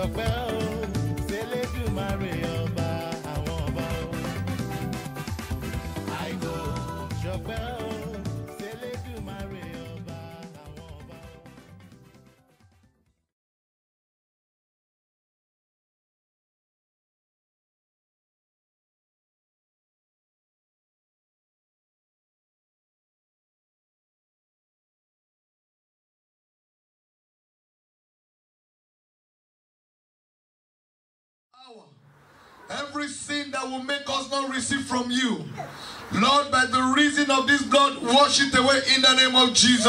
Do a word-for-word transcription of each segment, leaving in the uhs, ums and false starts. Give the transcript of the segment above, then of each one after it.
Every sin that will make us not receive from you, Lord, by the reason of this blood, wash it away in the name of Jesus.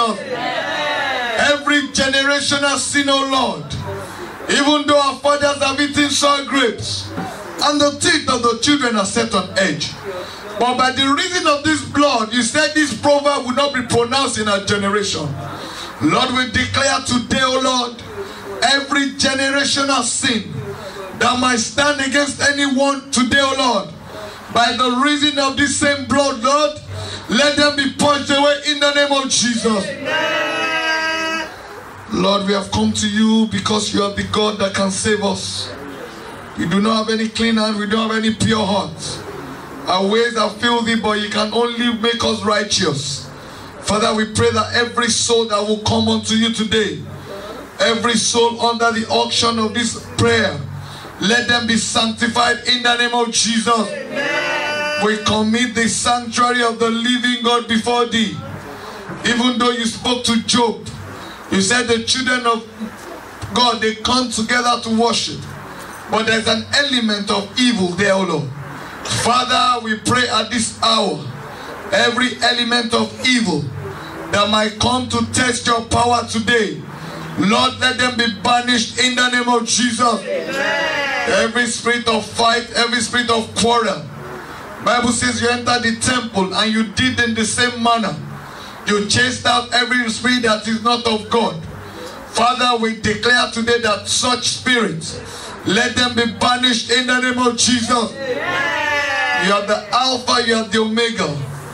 Amen. Every generational sin, oh Lord, even though our fathers have eaten sour grapes and the teeth of the children are set on edge, but by the reason of this blood, you said this proverb will not be pronounced in our generation. Lord, we declare today, oh Lord, every generational sin that might stand against anyone today, oh Lord, by the reason of this same blood, Lord, let them be purged away in the name of Jesus. Amen. Lord, we have come to you because you are the God that can save us. We do not have any clean hands, we don't have any pure hearts. Our ways are filthy, but you can only make us righteous. Father, we pray that every soul that will come unto you today, every soul under the auction of this prayer, let them be sanctified in the name of Jesus. Amen. We commit the sanctuary of the living God before thee. Even though you spoke to Job, you said the children of God, they come together to worship. But there's an element of evil there, O Lord. Father, we pray at this hour, every element of evil that might come to test your power today, Lord, let them be banished in the name of Jesus. Amen. Every spirit of fight, every spirit of quarrel. Bible says you entered the temple and you did in the same manner. You chased out every spirit that is not of God. Father, we declare today that such spirits, let them be banished in the name of Jesus. Amen. You are the Alpha, you are the Omega.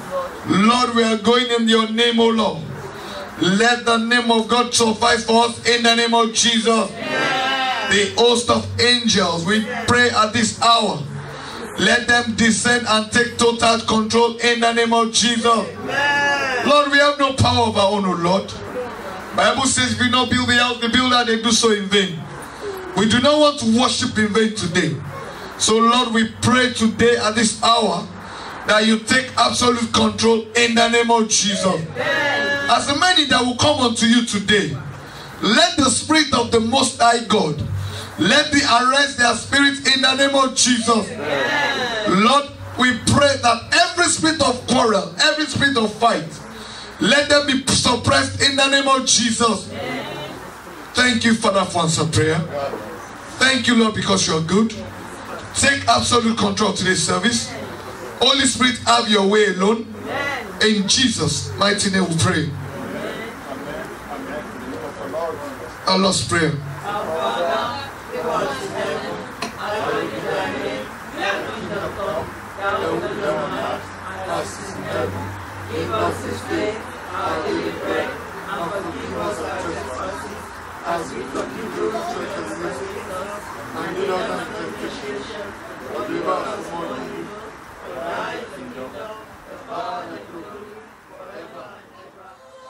Lord, we are going in your name, O Lord. Let the name of God suffice for us in the name of Jesus. Amen. The host of angels, we pray at this hour, let them descend and take total control in the name of Jesus. Amen. Lord, we have no power of our own, O Lord. Bible says if we not build the house, the builder, they do so in vain. We do not want to worship in vain today. So Lord, we pray today at this hour that you take absolute control in the name of Jesus. Amen. As the many that will come unto you today, let the Spirit of the Most High God, let the arrest their spirits in the name of Jesus. Amen. Lord, we pray that every spirit of quarrel, every spirit of fight, let them be suppressed in the name of Jesus. Amen. Thank you, Father, for answer prayer. Thank you, Lord, because you are good. Take absolute control of today's service. Holy Spirit, have your way alone. In Jesus' mighty name we pray. Our Lord's Prayer. Give us this day our daily bread, and forgive us our trespasses, as we forgive those who trespass against us, and lead us not into temptation, but deliver us from all evil. For thine is the kingdom, the power, and the glory, forever and ever.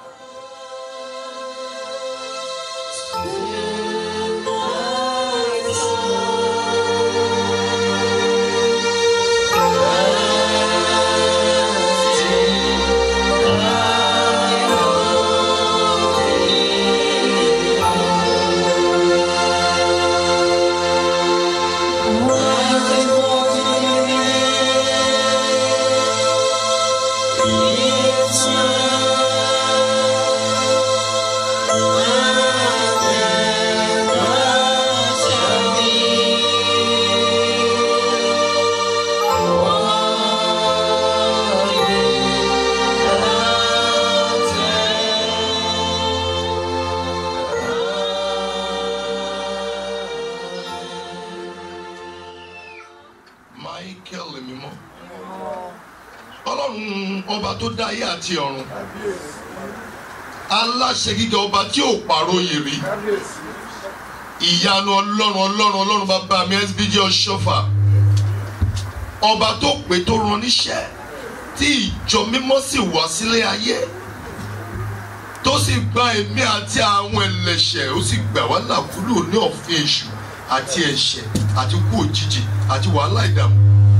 Ọba tó dáyé àti ọ̀run, aláṣẹ gíga, ọba tí ò pàrọ̀ yèrè, ìyanu ọlọ́run ọlọ́run ọlọ́run bàbá mi S B J Ọ̀ṣọ́fà ọba tó pè tó rán níṣẹ́ tí ìjọ mímọ́ sì wá sílé ayé tó sì gba èmi àti àwọn ẹlẹ́ṣẹ̀ ó sì gbà wá là kúrò ní ọ̀fìn èṣù àti ẹ̀ṣẹ̀ àti kú òjijì àti wàhálà ìdààmú.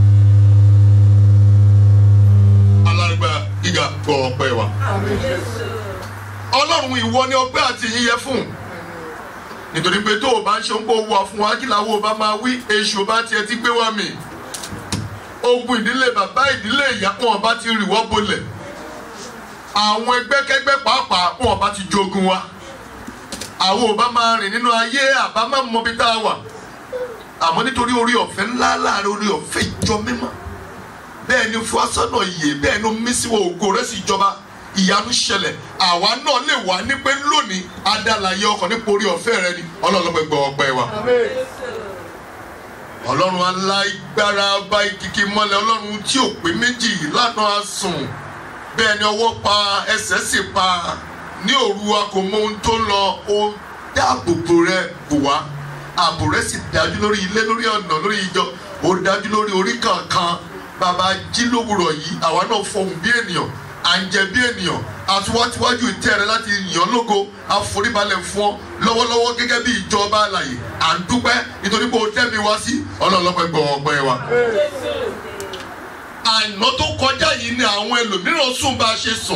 alárùgbà gíga gbọ́ ọpẹ́ wa. ọlọ́run ìwọ ni ọpẹ́ àti yíyẹ fún nítorí pé tó o bá ń ṣe ń kó wà fún wa kí làwọn ò bá máa wí èṣù bá tiẹ̀ ti gbé wá mi. ogun ìdílé bàbá ìdílé ìyá wọn bá ti rì wọ́ bolẹ̀ àwọn ẹgbẹ́kẹ́gbẹ́ pàápàá wọn bá ti jogun wa àwọn ò bá máa rìn nínú ayé àbá máa mọ bí tá a wà àmọ́ nítorí orí ọ̀fẹ́ ńlá láàrin orí ọ̀fẹ́ ìjọ mímọ́ bẹ́ẹ̀ ni fún asọ́nà ìyè bẹ́ẹ̀ ni mísíwò ògo rẹ̀ sì jọba ìyanu ṣẹlẹ̀ àwa náà lè wà ní pé lónìí adàlàyé ọkàn nípa orí ọ̀fẹ́ rẹ ni ọlọ́run gbọ́ ọpẹ́ wa. ọlọ́run alágbára ọba ìkìkì mọ́lẹ̀ ọlọ́run tí ò pé méjì lánàá sùn bẹ́ẹ̀ ni ọwọ́ pa ẹsẹ̀ sì pa ní òru wa kò mọ ohun tó lọ ó dáàbòbò rẹ bò wá ààbò rẹ sì dájú lórí ilé lórí ọ̀nà lórí ìjọ ó dájú lórí orí kankan bàbá jí lówùrọ̀ yìí àwa náà fọhùn bí ènìyàn à ń jẹ bí ènìyàn àtiwátiwájú ìtẹ́ rẹ láti yàn lógo àforíbalẹ̀ fún ọ lọ́wọ́lọ́wọ́ gẹ́gẹ́ bí ìjọba àlàyé à ń dúpẹ́ nítorí pé o tẹ́mi wá sí ọlọ́ọ̀lọ́pẹ́ gbọ́ ọpẹ́ wa. àná tó kọjá yìí ni àwọn ẹlòmíràn sùn bá a ṣe sùn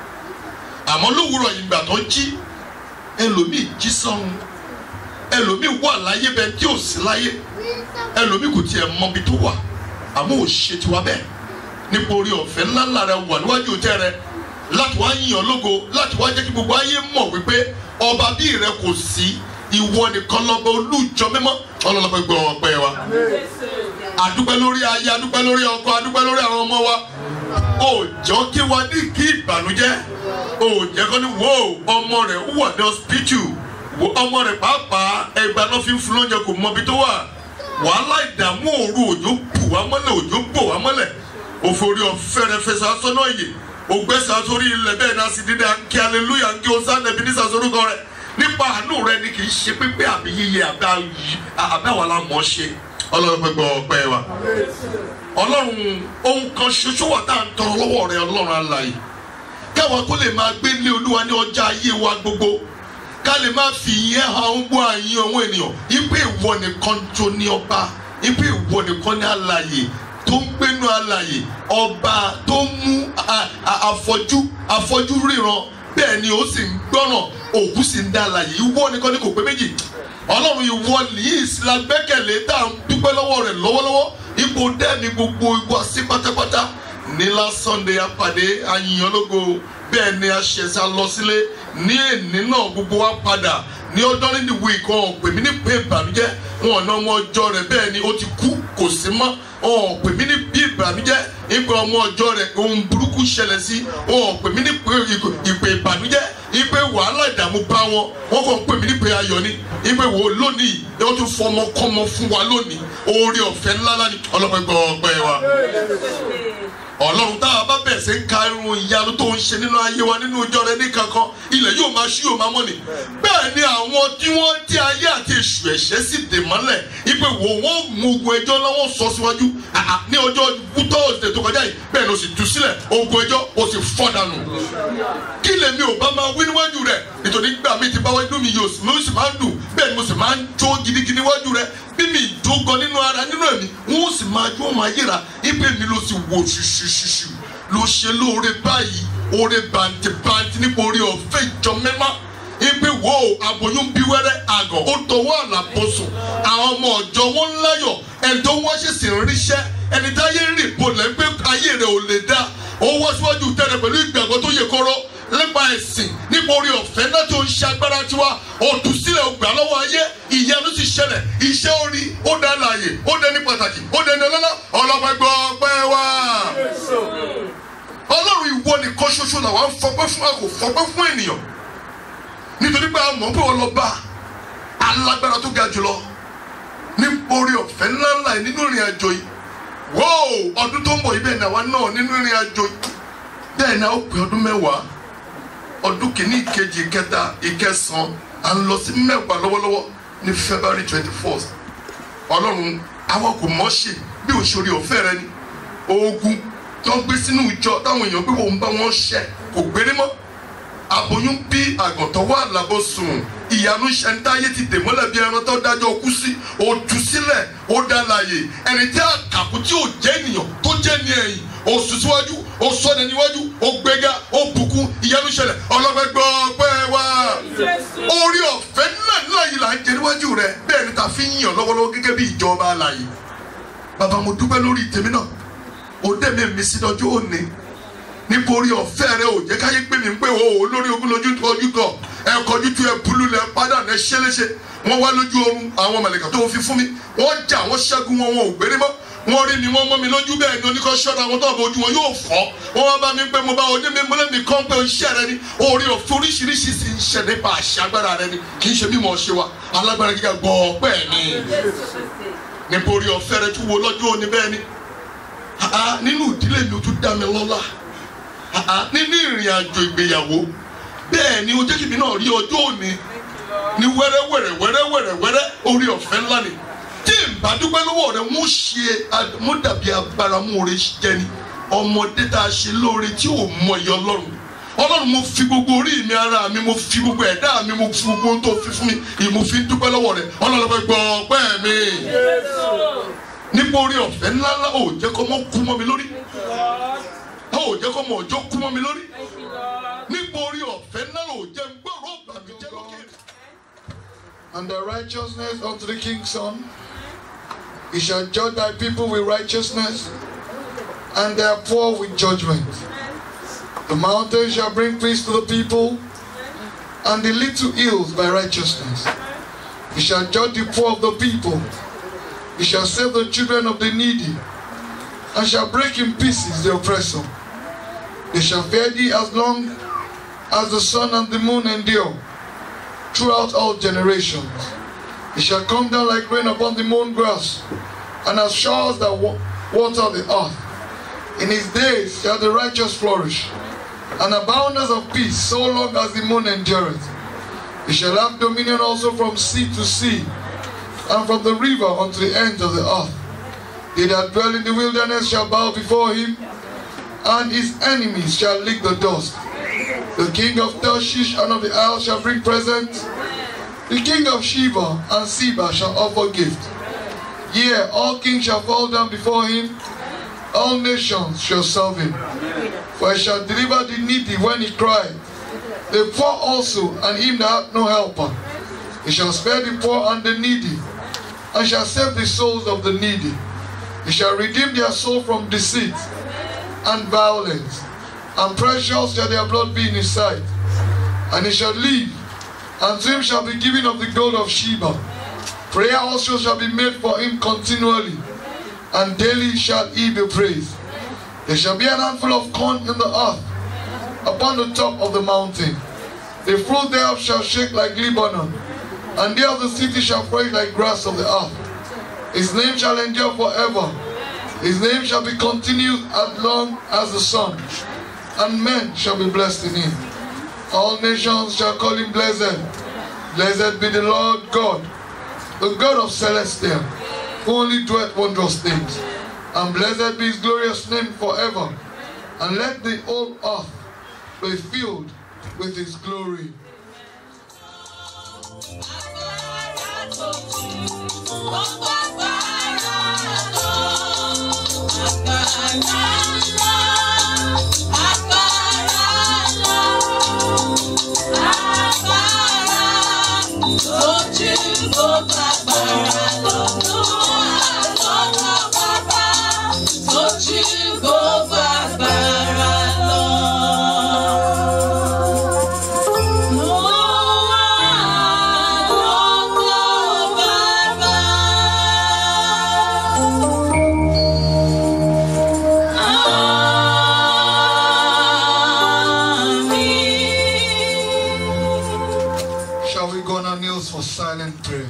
àmọ́ lówùrọ̀ yìí gbà tó jí ẹlòmíì jí sọ́run ẹlòmíì wà láyé bẹ́ẹ̀ tí ò sí láyé ẹlòmíì kò tiẹ̀ mọ ibi tó wà àmọ́ ò ṣe tiwa bẹ́ẹ̀ nípa orí ọ̀fẹ́ ńláńlá rẹ wà níwájú tẹ́ rẹ láti wá yìn lógo láti wá jẹ́ kí gbogbo ayé mọ̀ wípé ọba bí rẹ kò sí ìwọ nìkan lọ́ba olùjọ mímọ́ ọlọ́lọ́pẹ́ gbọ́ ọpẹ́ wa. àdúpẹ́ lórí ayé àdúpẹ́ lórí ọkọ àdúpẹ́ lórí àwọn ọmọ wa ó jọ kí wa ní kí ìbànújẹ́ ó jẹ́ kó ní wo ọmọ rẹ̀ wà ní hospital wo ọmọ rẹ̀ pàápàá ẹgbàá náà fi ń fún lóúnjẹ kò mọ ibi tó wà wàhálà ìdààmú òru òjò bù wá mọ́lẹ̀ òjò bò wá mọ́lẹ̀ òfòrí ọ̀fẹ́rẹ́ fẹsẹ̀ asọ́nà yìí ògbésà sórí ilẹ̀ bẹ́ẹ̀ náà sì dídá kí aleluya kí o sá nẹbi nísà sorúkọ rẹ̀ nípa àánú rẹ̀ ni kì í ṣe pípé àbí yíyẹ àbẹ́wà la mọ̀ ṣe ọlọ́run pẹ́ gbọ́ ọpẹ́ wa ọlọ́run ohun kan ṣoṣo wà tá à ń tọrọ lọ́wọ́ rẹ̀ ọlọ́run alààyè káwa kó lè máa gbé ní olúwa ní ọjà ayé wa gbogbo ká lè máa fi ìyẹn hàn ń gbọ́ àyín àwọn ènìyàn ipe ìwọ nìkan tó ní ọba ipe ìwọ nìkan ní alààyè tó ń gbénu alààyè ọba tó mú afọ́jú afọ́jú ríran bẹ́ẹ̀ ni ó sì ń gbọ́ràn òkú sì ń dá alààyè ìwọ nìkan ní kò pé méjì ọlọ́run ìwọ nìyí ìsìlá gbẹ́kẹ̀lé tá à ń dúpẹ́ lọ́wọ́ rẹ̀ lọ́wọ́lọ́wọ́ ipò dẹ́ni gbogbo ìwà sí pátápátá nílá Sunday apàdé àyìnyàn lógo bẹ́ẹ̀ ni a ṣẹ̀ṣẹ̀ lọ sílé ní èní náà gbogbo wa padà ní ọdún ní ìwé ìkan ọ̀pẹ̀ mi ní pé ìbànújẹ́ wọn ọ̀nà ọmọ ọjọ́ rẹ̀ bẹ́ẹ̀ ni ó ti kú kò sí mọ́ ọ̀pẹ̀ mi ní bí ìbànújẹ́ ìpè ọmọ ọjọ́ rẹ̀ ohun burúkú ṣẹlẹ̀ sí ọ̀pẹ̀ mi ní ìpè ìbànújẹ́ ìpè wàhálà ìdààmú bá wọn wọn kàn pè mí ní pé ayọ̀ ni ìpè wo lónìí ó tún fọmọ kọ́mọ fún wa lónìí oore ọ̀fẹ́ ńlá ní ọlọ́pẹ́ gbọ́ ọpẹ́ wa ọlọ́run tá a bá bẹ̀rẹ̀ sí ń ka irun ìyanu tó ń ṣe nínú ayé wa nínú ìjọ rẹ ní kankan ilẹ̀ yóò máa ṣí yóò máa mọ́ ni bẹ́ẹ̀ ni àwọn tí wọ́n tí ayé àti èṣù ẹ̀ṣẹ̀ sì dè mọ́lẹ̀ ipe wo wọ́n mú ogun ẹjọ́ lọ́wọ́ sọ síwájú ní ọjọ́ Thursday tó kọjá yìí bẹ́ẹ̀ ni ó sì tú sílẹ̀ ogun ẹjọ́ ó sì fọ́ dànù kí lèmi ò bá máa wí níwájú rẹ̀ nítorí gbà mí ti bá wá inú mi yóò sì máa ń dùn bẹ́ẹ̀ ni mo sì máa ń jó gidigidi níwájú rẹ̀ bí mi ìdógan nínú ara nínú ẹ̀mí wọ́n sì máa jó máa yíra ipe mi ló sì wò ṣùṣùṣùṣù ló ṣe lóore báyìí oore bàǹtìbàǹtì nípa orí ọ̀fẹ́ ìjọ mẹ́má ipe wo aboyún bí wẹ́rẹ́ àgọ̀ ó tọwọ́ àlàbọ̀sùn àwọn ọmọ ọ̀jọ̀ wọn láyọ̀ ẹni tó wọ́n ṣe sì ń ríṣẹ́ ẹni táyé rìn bolẹ̀ pé ayé rẹ̀ ò lè dá ó wá síwájú tẹ̀lé pẹ̀lú ìgbàgbọ́ tó yẹ kóró nípa ẹ̀sìn nípa orí ọ̀fẹ́ náà tó ń ṣe agbára tiwa òtúsílẹ̀ ògbà lọ́wọ́ ayé ìyanu sì ṣẹlẹ̀ iṣẹ́ orí ó dá láàyè ó dẹni pàtàkì ó dẹni ọlọ́lá ọlọ́pẹ́ gbọ́ ọpẹ́ wa. ọlọ́run ìwọ nìkan ṣoṣo làwọn fọpẹ́ fún àkó fọpẹ́ fún ènìyàn nítorí pé a mọ̀ pé ọlọ́ba alágbára tó ga jùlọ nípa orí ọ̀fẹ́ ńláńlá nínú ìrìn àjò yìí wó ọdún tó ń bọ̀ ibẹ̀ náà wá náà nínú ìrìn àjò yìí bẹ́ẹ̀ náà ó pé ọdún mẹ́wàá ọdún kìíní ìkejì ìkẹta ìkẹsàn à ń lọ sí mẹ́wàá lọ́wọ́lọ́wọ́ ní February twenty-fourth ọlọ́run àwọn kò mọ̀ ṣe bí òṣèré ọ̀fẹ́ rẹ ni ogun tó ń gbé sínú ìjọ táwọn èèyàn pé wọ́n ń bá wọn ṣẹ kò gbére mọ́ aboyún bí àgùntàn wà lábọ́ sùn ìyanu ṣẹ̀ńtáyé ti dè mọ́lẹ̀ bí ẹran tó dájọ́ kú sí ó tú sílẹ̀ ó dá láàyè ẹni tí àkàkù tí ò jẹ́ ènìyàn tó jẹ́ ní ẹ̀yìn ó sùn síwájú ó sọ̀nà níwájú ó gbéga ó bùkún ìyanu ṣẹlẹ̀ ọlọ́pẹ́ gbọ́ ọpẹ́ wa orí ọ̀fẹ́ náà náà yìí là ń jẹ níwájú rẹ bẹ́ẹ̀ ni ta fi ń yàn lọ́wọ́lọ́wọ́ gẹ́gẹ́ bí ìjọba àlàyé bàbá mo dúpẹ́ lórí tèmi náà ó dẹ́mi mi sí lọ́jọ́ òní nítorí ọ̀fẹ́ rẹ ò jẹ́ káyé pé mi ń pé o lórí ogún lójú tó ojú kan ẹ kọjú tó ẹ búlú lẹ padà ẹ ṣẹlẹ́ṣẹ wọ́n wá lójú oorun àwọn màlàíkà tó fi fún mi wọ́n jà wọ́n ṣẹ́gun wọn wọn ò gbére mọ́ wọ́n rí mi wọ́n mọ́ mi lójú bẹ́ẹ̀ ni oníkọ́ ṣọ́ra àwọn tó àbójú wọn yóò fọ́ wọ́n wá bá mi pé mo bá oní mi mo lẹ́nu kan pé iṣẹ́ rẹ ni orí ọ̀fẹ́ oríṣiríṣi sì ń ṣẹ̀ nípa àṣẹ agbára rẹ ni kì í ṣe mímọ̀ ṣe wa alágbára gíga gbọ́ ọpẹ́ ni nípa orí ọ̀fẹ́ rẹ tún wo lọ́jọ́ òní bẹ́ẹ̀ ni nínú ìdílé mi ó tún dá mi lọ́lá nínú ìrìn àjò ìgbéyàwó bẹ́ẹ̀ ni ó jẹ́ kí mi náà rí ọjọ́ òní ní wẹ́rẹ́ wẹ́rẹ́ wẹ́rẹ́ wẹ́rẹ́ wẹ́rẹ́ orí ọ̀fẹ́ ńlá ni tí n bá dúpẹ́ lọ́wọ́ rẹ̀ mo ṣe mo dàbí agbára mo rè jẹ ni ọmọdé tá a ṣe lóore tí ò mọ iye ọlọ́run ọlọ́run mo fi gbogbo orí mi ara mi mo fi gbogbo ẹ̀dá mi mo fi gbogbo ohun tó fi fún mi mo fi ń dúpẹ́ lọ́wọ́ rẹ̀ ọlọ́run fẹ́ gbọ́ ọpẹ́ mi nípa orí ọ̀fẹ́ ńlá ńlá ò jẹ́ kó mọ́ kú mọ́ mi lórí ó jẹ́ kó mọ́ ọjọ́ kú mọ́ mi lórí nípa orí ọ̀fẹ́ ńlá ò jẹ́ gbọ́rọ̀ bàmíjẹ́ lókè. And the righteousness unto the king's son, he shall judge thy people with righteousness, and their poor with judgment. The mountains shall bring peace to the people, and the little hills by righteousness. He shall judge the poor of the people. He shall save the children of the needy, and shall break in pieces the oppressor. They shall fear thee as long as the sun and the moon endure, throughout all generations. It shall come down like rain upon the mown grass, and as showers that wa water the earth. In his days shall the righteous flourish, and abundance of peace, so long as the moon endureth. He shall have dominion also from sea to sea, and from the river unto the ends of the earth. They that dwell in the wilderness shall bow before him, and his enemies shall lick the dust. The king of Tarshish and of the isle shall bring presents. The king of Sheba and Seba shall offer gift. Yea, all kings shall fall down before him. All nations shall serve him. For he shall deliver the needy when he cried, the poor also, and him that hath no helper. He shall spare the poor and the needy, and shall save the souls of the needy. He shall redeem their soul from deceit and violence, and precious shall their blood be in his sight. And he shall live, and to him shall be given of the gold of Sheba. Prayer also shall be made for him continually, and daily shall he be praised. There shall be an handful of corn in the earth, upon the top of the mountain. The fruit thereof shall shake like Lebanon, and there the city shall flourish like grass of the earth. His name shall endure forever. His name shall be continued as long as the sun, and men shall be blessed in him. All nations shall call him blessed. Blessed be the Lord God, the God of Celestia, who only doeth wondrous things. And blessed be his glorious name forever. And let the whole earth be filled with his glory. Silent prayer.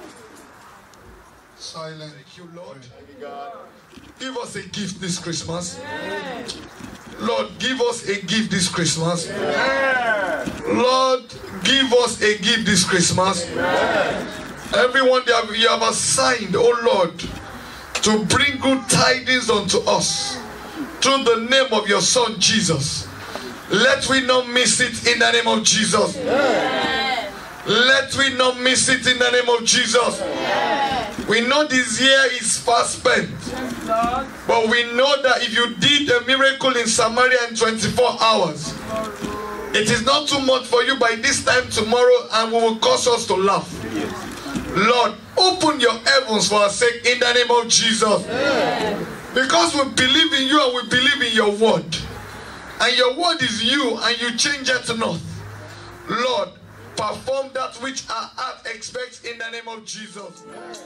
Silent. Thank you, Lord. Give us a gift this Christmas. Lord, give us a gift this Christmas. Lord, give us a gift this Christmas. Everyone that you have assigned, oh Lord, to bring good tidings unto us through the name of your Son Jesus. Let we not miss it in the name of Jesus. Yeah. Let we not miss it in the name of Jesus. Yeah. We know this year is fast spent. But we know that if you did a miracle in Samaria in twenty-four hours, it is not too much for you by this time tomorrow, and will cause us to laugh. Lord, open your heavens for our sake in the name of Jesus. Yeah. Because we believe in you and we believe in your word. And your word is you, and you change it to not. Lord, perform that which our heart expects in the name of Jesus.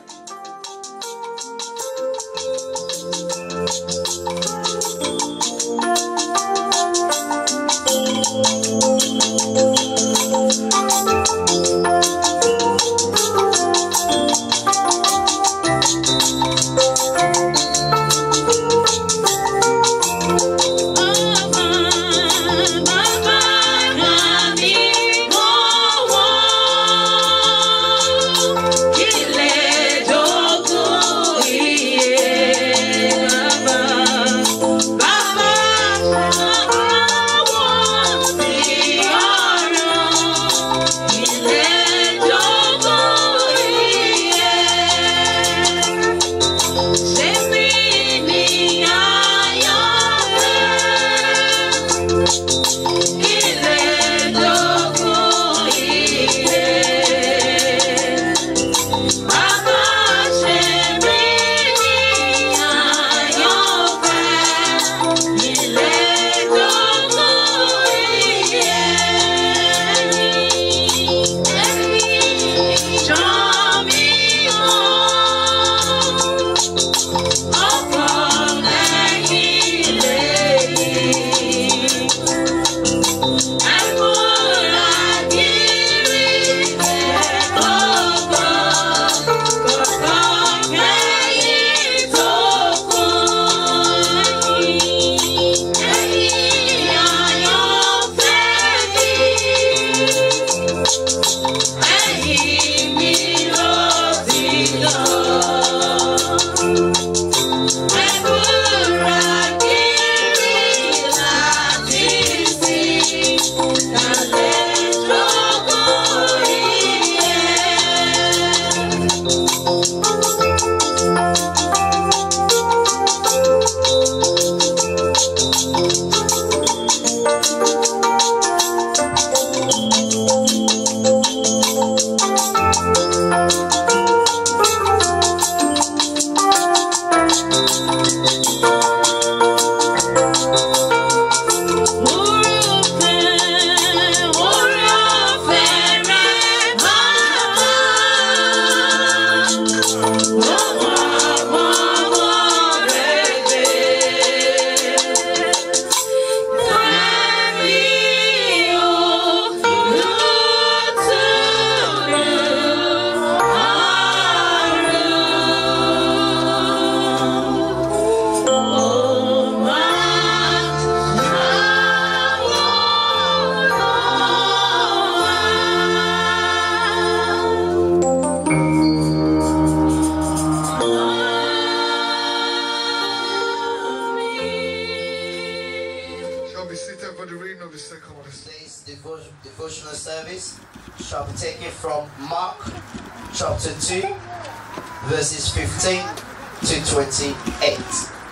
Verses fifteen to twenty-eight.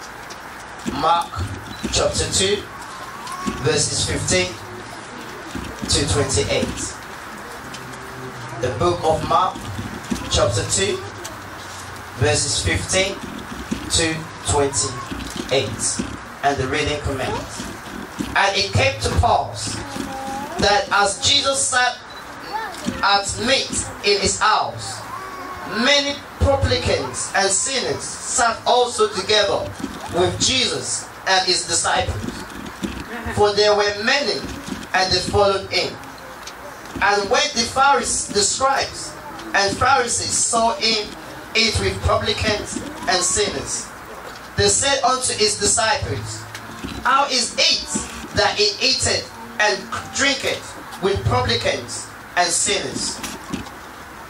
Mark chapter two, verses fifteen to twenty-eight. The book of Mark chapter two, verses fifteen to twenty-eight. And the reading commences. And it came to pass that as Jesus sat at meat in his house, many publicans and sinners sat also together with Jesus and his disciples. For there were many, and they followed him. And when the Pharisees, the scribes and Pharisees saw him eat with publicans and sinners, they said unto his disciples, How is it that he eateth and drinketh with publicans and sinners?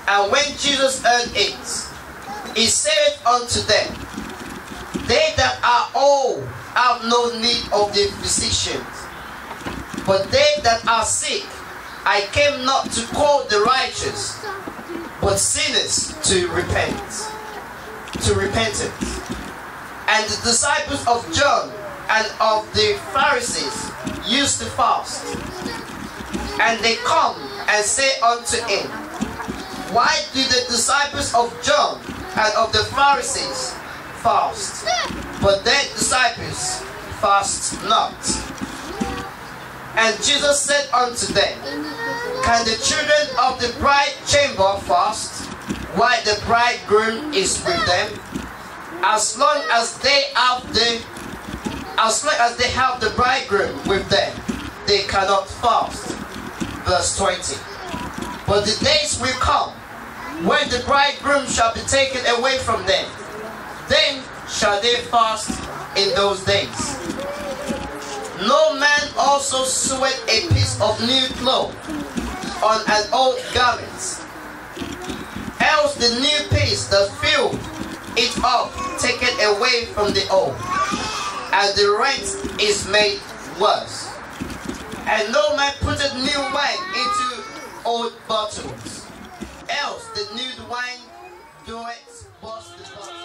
And when Jesus heard it, he said unto them, They that are old have no need of the physicians, but they that are sick. I came not to call the righteous, but sinners to repent, to repentance. And the disciples of John and of the Pharisees used to fast. And they come and say unto him, Why do the disciples of John and of the Pharisees fast, but their disciples fast not? And Jesus said unto them, Can the children of the bride chamber fast, while the bridegroom is with them? As long as they have the as long as they have the bridegroom with them, they cannot fast. Verse twenty. But the days will come when the bridegroom shall be taken away from them. Then shall they fast in those days. No man also seweth a piece of new cloth on an old garment, else the new piece that filled it up taketh away from the old, and the rent is made worse. And no man putteth new wine into old bottles, else the new wine doeth burst the bottle.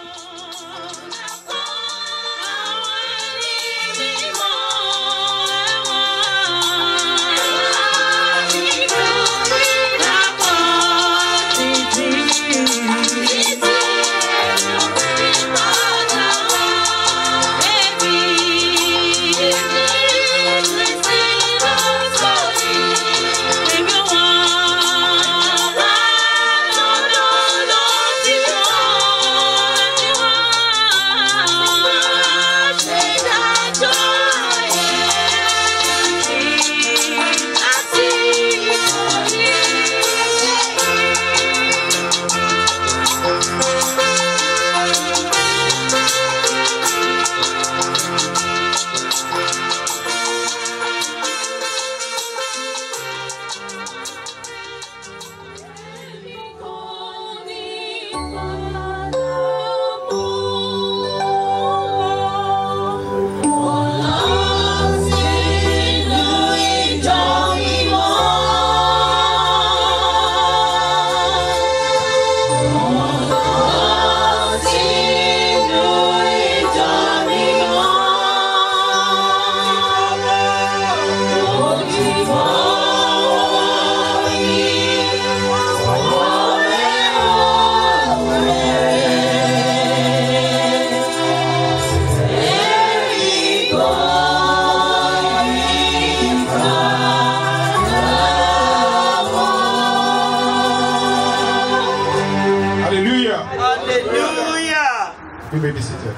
You may be seated.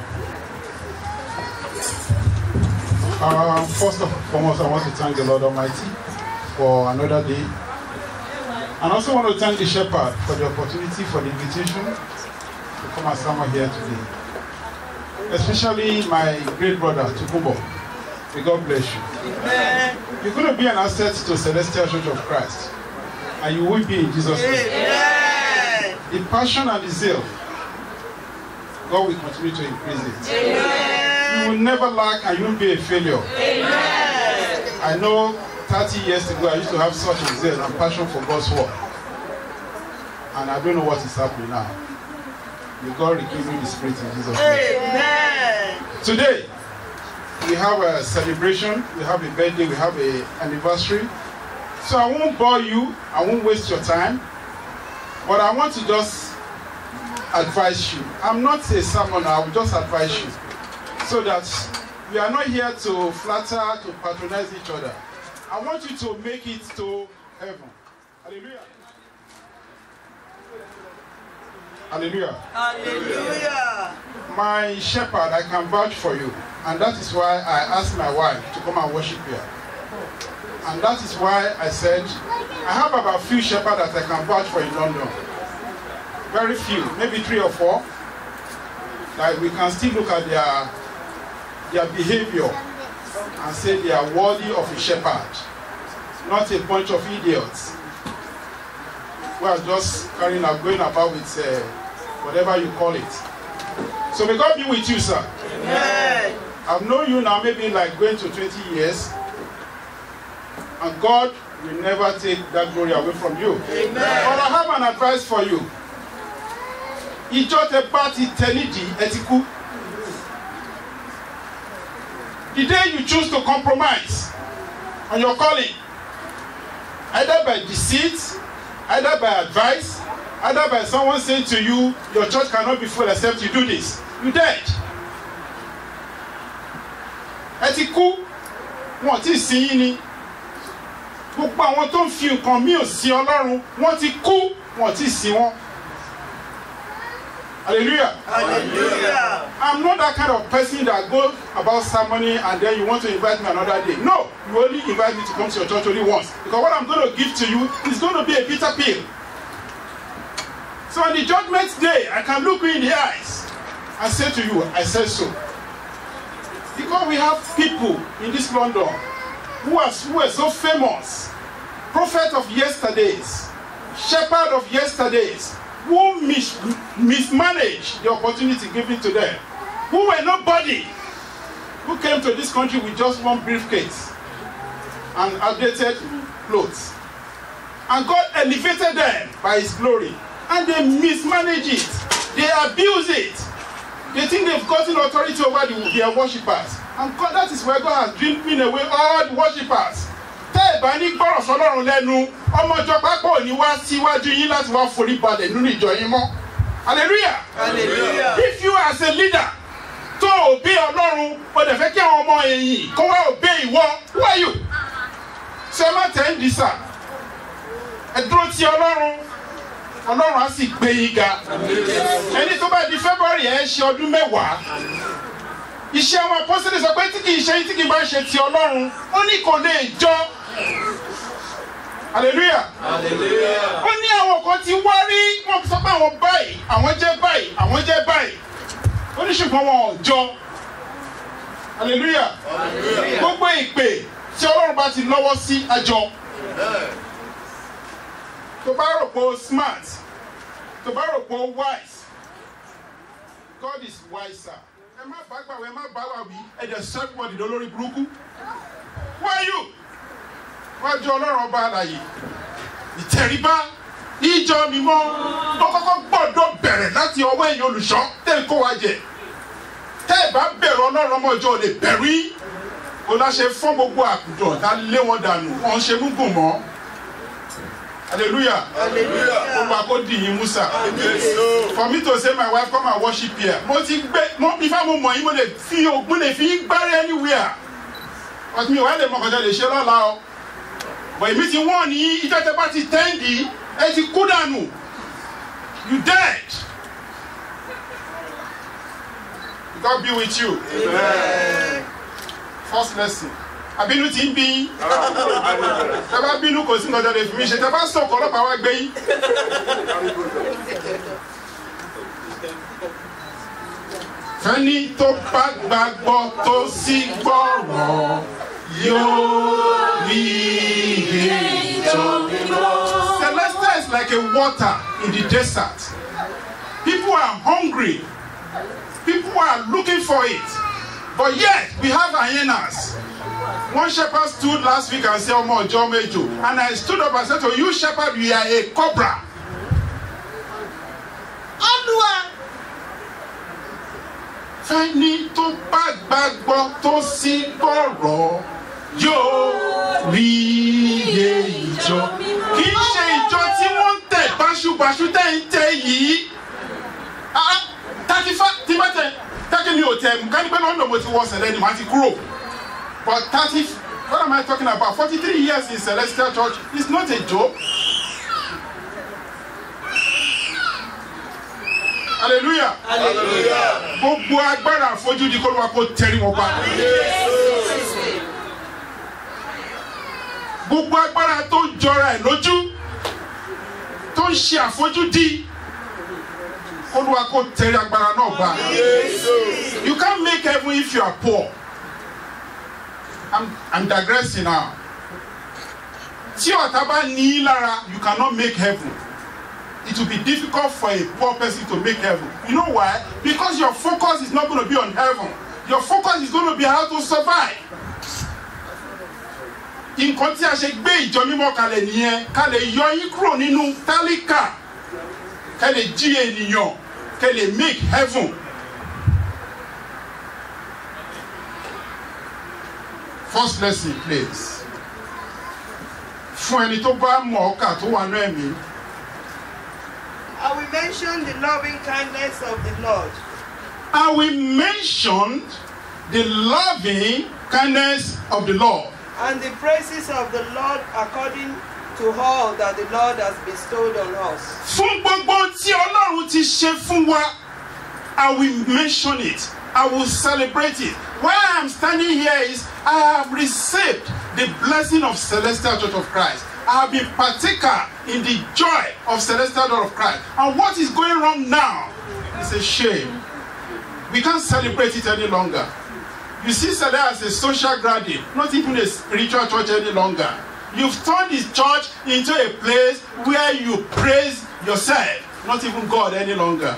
Uh, first and foremost, I want to thank the Lord Almighty for another day. And also want to thank the shepherd for the opportunity, for the invitation to come and sermon here today. Especially my great brother, Tukumbo. May God bless you. Amen. You're going to be an asset to Celestial Church of Christ. And you will be in Jesus' name. Amen. The passion and the zeal, God will continue to increase it. Amen. You will never lack and you will be a failure. Amen. I know thirty years ago I used to have such a zeal and passion for God's work. And I don't know what is happening now. May God rekindle the spirit in Jesus' name. Amen. Today, we have a celebration, we have a birthday, we have an anniversary. So I won't bore you, I won't waste your time. But I want to just advise you. I'm not a sermon, I will just advise you. So that we are not here to flatter, to patronize each other. I want you to make it to heaven. Hallelujah. Hallelujah. Hallelujah. My shepherd, I can vouch for you. And that is why I asked my wife to come and worship here. And that is why I said, I have about a few shepherds that I can vouch for in London. Very few, maybe three or four. Like we can still look at their, their behavior and say they are worthy of a shepherd, not a bunch of idiots. who are just carrying out, going about with uh, whatever you call it. So may God be with you, sir. Amen. I've known you now maybe like going to twenty years. And God will never take that glory away from you. Amen. But I have an advice for you. Ìjọ tẹ bá ti tẹ̀lídìí ẹ ti kú. The day you choose to compromise on your calling, either by deceit, either by advice, either by someone saying to you, your church cannot be full except you do this, you dead. Ẹ ti kú, wọ́n ti sin yín ni. Gbogbo àwọn tó ń fi nǹkan mí ò sí Ọlọ́run, wọ́n ti kú, wọ́n ti sin wọn. Hallelujah. Hallelujah. I'm not that kind of person that goes about ceremony and then you want to invite me another day. No, you only invite me to come to your church only once. Because what I'm going to give to you is going to be a bitter pill. So on the judgment day, I can look you in the eyes and say to you, I said so. Because we have people in this London who are, who are so famous, prophet of yesterdays, shepherd of yesterdays, who mis mismanaged the opportunity given to them, who were nobody, who came to this country with just one briefcase and outdated clothes. And God elevated them by His glory. And they mismanage it. They abuse it. They think they've gotten authority over the, their worshippers. And God, that is where God has driven away all the worshippers. Hallelujah. Hallelujah. If you as a leader to obey Ọlọ́run, but the fact that ọmọ ẹ̀yìn kó wá obey ìwọ, who are you? Ṣé má tẹ̀ ń di sá? Ẹ dúró ti Ọlọ́run, Ọlọ́run á sì gbé yín ga. Ẹni tó bá di February ẹ̀ ṣe ọdún mẹ́wàá. Iṣẹ́ àwọn apọ́sítélì sọ pé tí kì í ṣe tí kì í bá ṣe ti Ọlọ́run, ó ní kò lè jọ. Hallelujah. Hallelujah. Ó ní àwọn kan ti wá rí, wọ́n sọ pé àwọn báyìí, àwọn jẹ́ báyìí, àwọn jẹ́ báyìí. Ó ní ṣùgbọ́n wọn ò jọ. Hallelujah. Hallelujah. Gbogbo ìpè tí Ọlọ́run bá ti lọ́wọ́ sí àjọ. Tó bá rò pé smart, tó bá rò pé wise, God is wiser. Ẹ má bá gbàgbé, ẹ má bá wà wí, ẹ jẹ́ sẹ́kùmọ̀dì lórí burúkú. Who are you? Wájú Ọlọ́run ọba àlàyé. Ìtẹríba ìjọ mímọ́ tó kọ́kọ́ gbọ́dọ̀ bẹ̀rẹ̀ láti ọwọ́ ẹ̀yin olùṣọ́ tẹ́ ń kó wa jẹ. Tẹ́ ẹ bá bẹ̀rù Ọlọ́run ọmọ ìjọ lè bẹ̀rù yín. Kò láṣẹ fún gbogbo àkùdọ̀ tá lé wọn dànù, wọ́n ṣe gúngùn mọ́. Hallelujah. Hallelujah. Gbogbo àkódì yín Musa. For me to say my wife come and worship here. Mo ti gbé, mo ifá mo mọ̀ yín mo lè fi ògùn lè fi gbárí anywhere. But mi ò wá lè mọ̀ kọjá lè ṣe lọ́la o. But èmi ti wọ́n ní ìjọ tẹ bá ti tẹ́ǹdì ẹ ti kú dànù. You dead. God be with you. Amen. First lesson. Àbínú ti ń bí yín. Tẹ bá bínú kò sí nǹkan lè fi mí ṣe. Tẹ bá sọ̀kọ̀ ọlọ́pàá wá gbé yín. Fẹ́ni tó bá gbàgbọ́ tó sì gbọ́rọ̀ yóò rí ìjọ mímọ́. Celestial is like a water in the desert. People are hungry. People are looking for it. But yet, we have hyenas. One shepherd stood last week and said, Omo Ojo Mejo. And I stood up and said to you, shepherd, you are a cobra. Olúwa. Fẹ́ni tó bá gbàgbọ́ tó sì gbọ́rọ̀ yóò rí iye ìjọ. Kì í ṣe ìjọ tí wọ́n ń tẹ̀ báṣubàṣu tẹ̀ ń tẹ̀ yìí. thirty-five tí bá tẹ̀ tẹ́kí mi ò tẹ̀ mú ká ní pé lọ́nà mo ti wọ sẹ̀lẹ̀ ni màá ti kúrò. But thirty, what am I talking about? forty-three years in Celestial Church is not a joke. Hallelujah. Hallelujah. Gbogbo agbára àfojúdi kó ló wá kó tẹrí wọn pa. Gbogbo agbára tó jọra ẹ̀ lójú tó ń ṣe àfojúdi kó ló wá kó tẹrí agbára náà pa. You can't make heaven if you are poor. I'm, I'm digressing now. Tí ọ̀tá bá ní lára, you cannot make heaven. it will be difficult for a poor person to make heaven. You know why? Because your focus is not going to be on heaven. Your focus is going to be how to survive. Nǹkan tí a ṣe gbé ìjọ mímọ́ kalẹ̀ nìyẹn, ká lè yọ yín kúrò nínú tálíkà, ká lè jí ènìyàn, ká lè make heaven. First lesson, please. Fún ẹni tó bá mọ̀ ọ́kà tó wà náà ẹ̀mí. I will mention the loving kindness of the Lord. And we mentioned the loving kindness of the Lord. And the praises of the Lord according to all that the Lord has bestowed on us. Fún gbogbo tí Ọlọ́run ti ṣe fún wa, I will mention it. I will celebrate it. Why I am standing here is I have received the blessing of Celestial Church of Christ. I have been partaker in the joy of Celestial Church of Christ. And what is going wrong now is a shame. We can't celebrate it any longer. You see Celestial as a social gathering, not even a spiritual church any longer. You've turned this church into a place where you praise yourself, not even God any longer.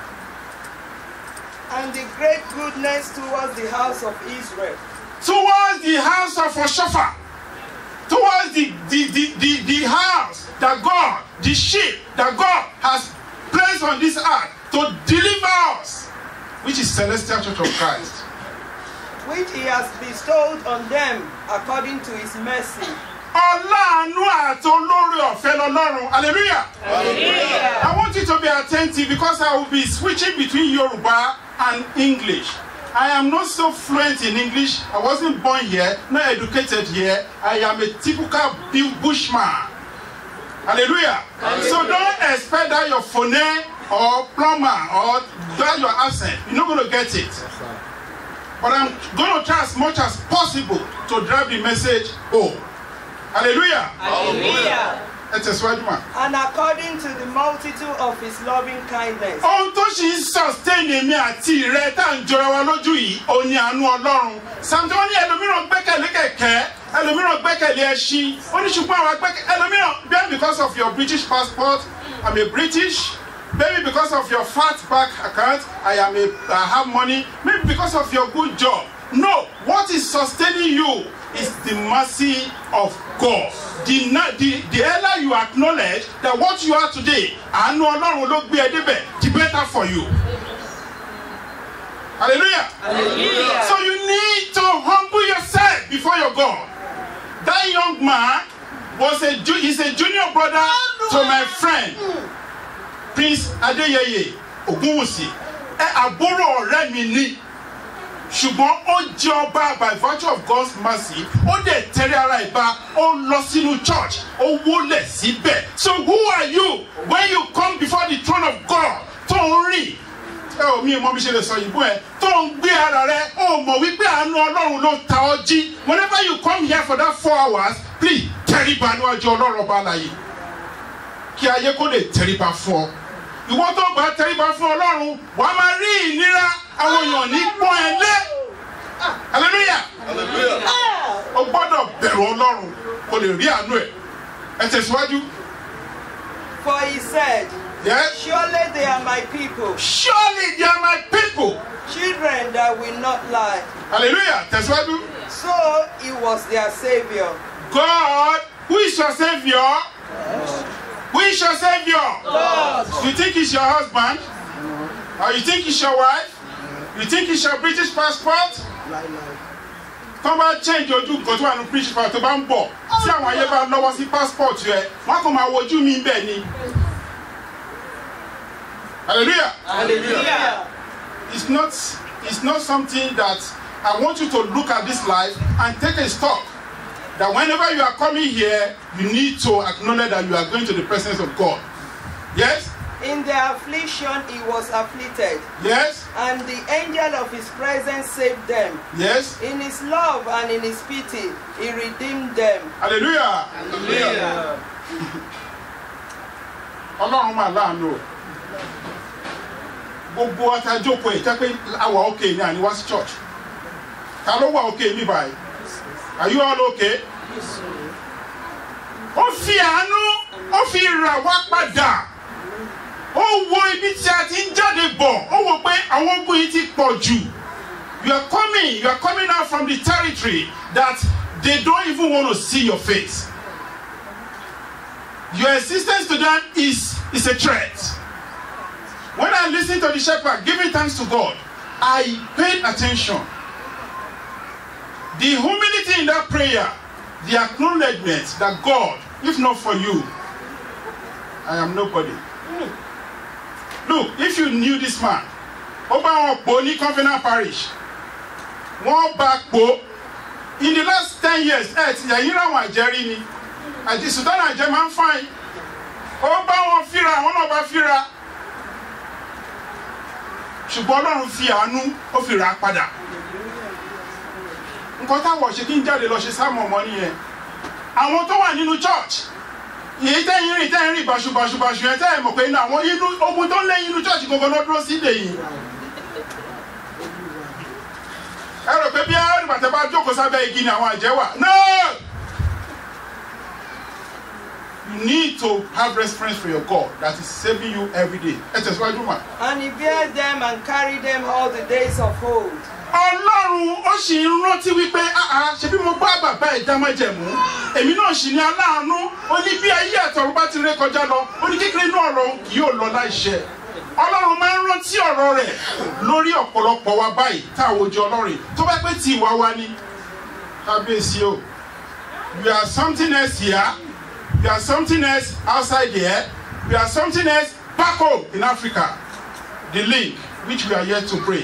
And the great goodness towards the house of Israel. Towards the house of Oshofa. Towards the, the, the, the, the house that God, the sheep that God has placed on this earth to deliver us, which is Celestial Church of Christ. Which he has bestowed on them according to his mercy. Hallelujah. Hallelujah. I want you to be attentive because I will be switching between Yoruba and English. I am not so fluent in English. I wasn't born here, not educated here. I am a typical bushman. Hallelujah. Hallelujah. So don't expect that your phone or plumber or that your accent, you're not going to get it. But I'm going to try as much as possible to drive the message home. Hallelujah. Hallelujah. And according to the multitude of his loving kindness. Ohun tó ṣì ń sustain èmi àti rẹ tá ń jọra wa lójú yìí, ó ní àánú Ọlọ́run. Sàmùtí wọ́n ní ẹlòmíràn gbẹ́kẹ̀lé kẹ̀kẹ́, ẹlòmíràn gbẹ́kẹ̀lé ẹṣin. Ó ní ṣùgbọ́n àwọn gbẹ́kẹ̀lé ẹlòmíràn maybe because of your British passport, I'm a British. Maybe because of your fat bank account, I am a I have money. Maybe because of your good job. No, what is sustaining you is the mercy of God. The, the, the earlier you acknowledge that what you are today, àánú Ọlọ́run ló gbé ẹ débẹ̀, the better for you. Hallelujah. Hallelujah. So you need to humble yourself before your God. That young man was a is a junior brother to my friend, Prince Adeyeye Ogunwusi. Ẹ àbúrò ọ̀rẹ́ mi ni. Ṣùgbọ́n ó jẹ́ ọba by virtue of God's mercy, ó dẹ̀ tẹ̀lé ara ìbá, ó lọ sínú church, ó wólẹ̀ síbẹ̀. So who are you when you come before the throne of God? Tó ń rìn, ẹ ò mí mọ bí ṣe lè sọ ìbú ẹ, tó ń gbé ara rẹ, ó mọ̀ wípé àánú Ọlọ́run ló ta ọ jí. Whenever you come here for that four hours, please tẹríba níwájú Ọlọ́run ọba alààyè. Kí ayé kó lè tẹríba fún ọ. Ìwọ tó bá tẹríba fún Ọlọ́run, wàá máa rí ìnira. Àwọn èèyàn ní pọ́n ẹ lé. Hallelujah. Hallelujah. O gbọ́dọ̀ bẹ̀rù Ọlọ́run kó lè rí àánú ẹ̀. Ẹ tẹ̀síwájú. For he said, yes? Surely they are my people. Surely they are my people. Children that will not lie. Hallelujah. Tẹ̀síwájú. So he was their savior. God, who is your savior? God. Who is your savior? God. You think he's your husband? Or you think he's your wife? You think it's your British passport? Tó bá change ojú nǹkan tó wà ní British passport tó bá ń bọ̀ tí àwọn ayé bá lọ́wọ́ sí passport rẹ̀ wọ́n kàn máa wojú mi bẹ́ẹ̀ ni. Hallelujah. Hallelujah. It's not, it's not something that I want you to look at this life and take a stock. That whenever you are coming here, you need to acknowledge that you are going to the presence of God. Yes? In their affliction he was afflicted. Yes. And the angel of his presence saved them. Yes. In his love and in his pity he redeemed them. Hallelujah. Hallelujah. Ọlọ́run máa láàánú. Gbogbo ọ̀tá jókòó ẹ̀ jẹ́ pé àwa okay ní àníwá sí church. Ta ló wà okay mi báyìí? Are you all okay? Ó fi àánú, ó fi rà wá padà. ó wo ibi tí a ti ń jáde bọ̀, ó wò pé àwọn ogun yìí ti pọ̀ jù. You are coming, you are coming out from the territory that they don't even want to see your face. Your existence to them is, is a threat. When I listened to the shepherd giving thanks to God, I paid attention. The humility in that prayer, the acknowledgement that God, if not for you, I am nobody. Look, if you knew this man, Evang Evang Parish, one back po, in the last ten years, eh, you know what Jerry, and the Sudan and German fine. Evang Fira, one of our Fira. Ṣùgbọ́n Ọlọ́run fi àánú ó fi rà padà. Nǹkan táwọn ṣe kí n jáde lọ ṣe sáàmù ọmọ nìyẹn. Àwọn tó wà nínú church, èyí tẹ́yìn rìn tẹ́yìn rìn bàṣubàṣubàṣu yẹn tẹ́yìn mọ̀ pé inú àwọn inú ogun tó ń lẹ́yìn inú church gangan ló dúró sí ìdè yìí. Ẹ rò pé bí ẹ nígbà tẹ́ bá jókòó sábẹ́ igi ni àwọn àjẹ́ wà. No! You need to have reference for your God that is saving you every day. And he bears them and carried them all the days of old. Ọlọ́run ó sì ń rántí wípé àá ṣe bí mo bá bàbá ẹ̀ dá májẹ̀mú èmi náà sì ní aláàánú ó ní bí ayé àtọ̀run bá ti ré kọjá lọ ó ní kékeré inú ọ̀rọ̀ kì yóò lọ láìṣẹ. Ọlọ́run máa ń rántí ọ̀rọ̀ rẹ̀ lórí ọ̀pọ̀lọpọ̀ wa báyìí táwọn ojú Ọlọ́run tó bá pẹ́ tí ìwà wa ní kábíyèsí o. We are something else here. We are something else outside there. We are something else back home in Africa. The link which we are yet to break.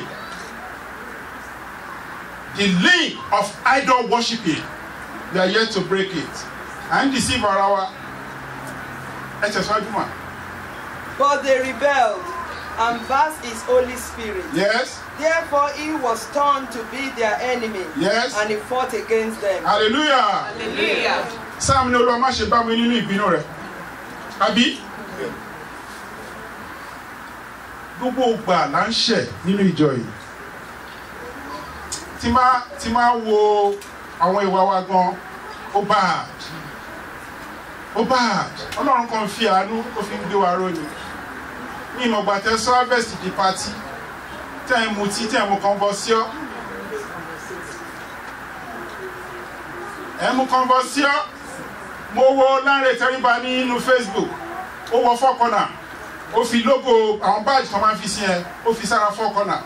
The link of idol worshiping. We are yet to break it. And deceive our But they rebelled and vexed his Holy Spirit. Yes. Therefore he was turned to be their enemy. Yes. And he fought against them. Hallelujah. Hallelujah. Sam ni Olúwa má ṣe bá mi nínú ìbínú rẹ̀. Àbí? Gbogbo ìgbà là ń ṣẹ̀ nínú ìjọ yìí. Tí máa tí máa wo àwọn ìwà wa gan, ó bad. Ó bad. Ọlọ́run kan fi àánú ó fi ń gbé wa ró ni. Ní ìmọ̀gbà tẹ sọ harvest di party. Tẹ́ ẹ mutí, tẹ́ ẹ mu conversion. Ẹ mu conversion. Mo wo Lanre Tẹríba nínú Facebook. Ó wọ four corner. Ó fi logo àwọn badge tó máa fi sí ẹ. Ó fi sára four corner.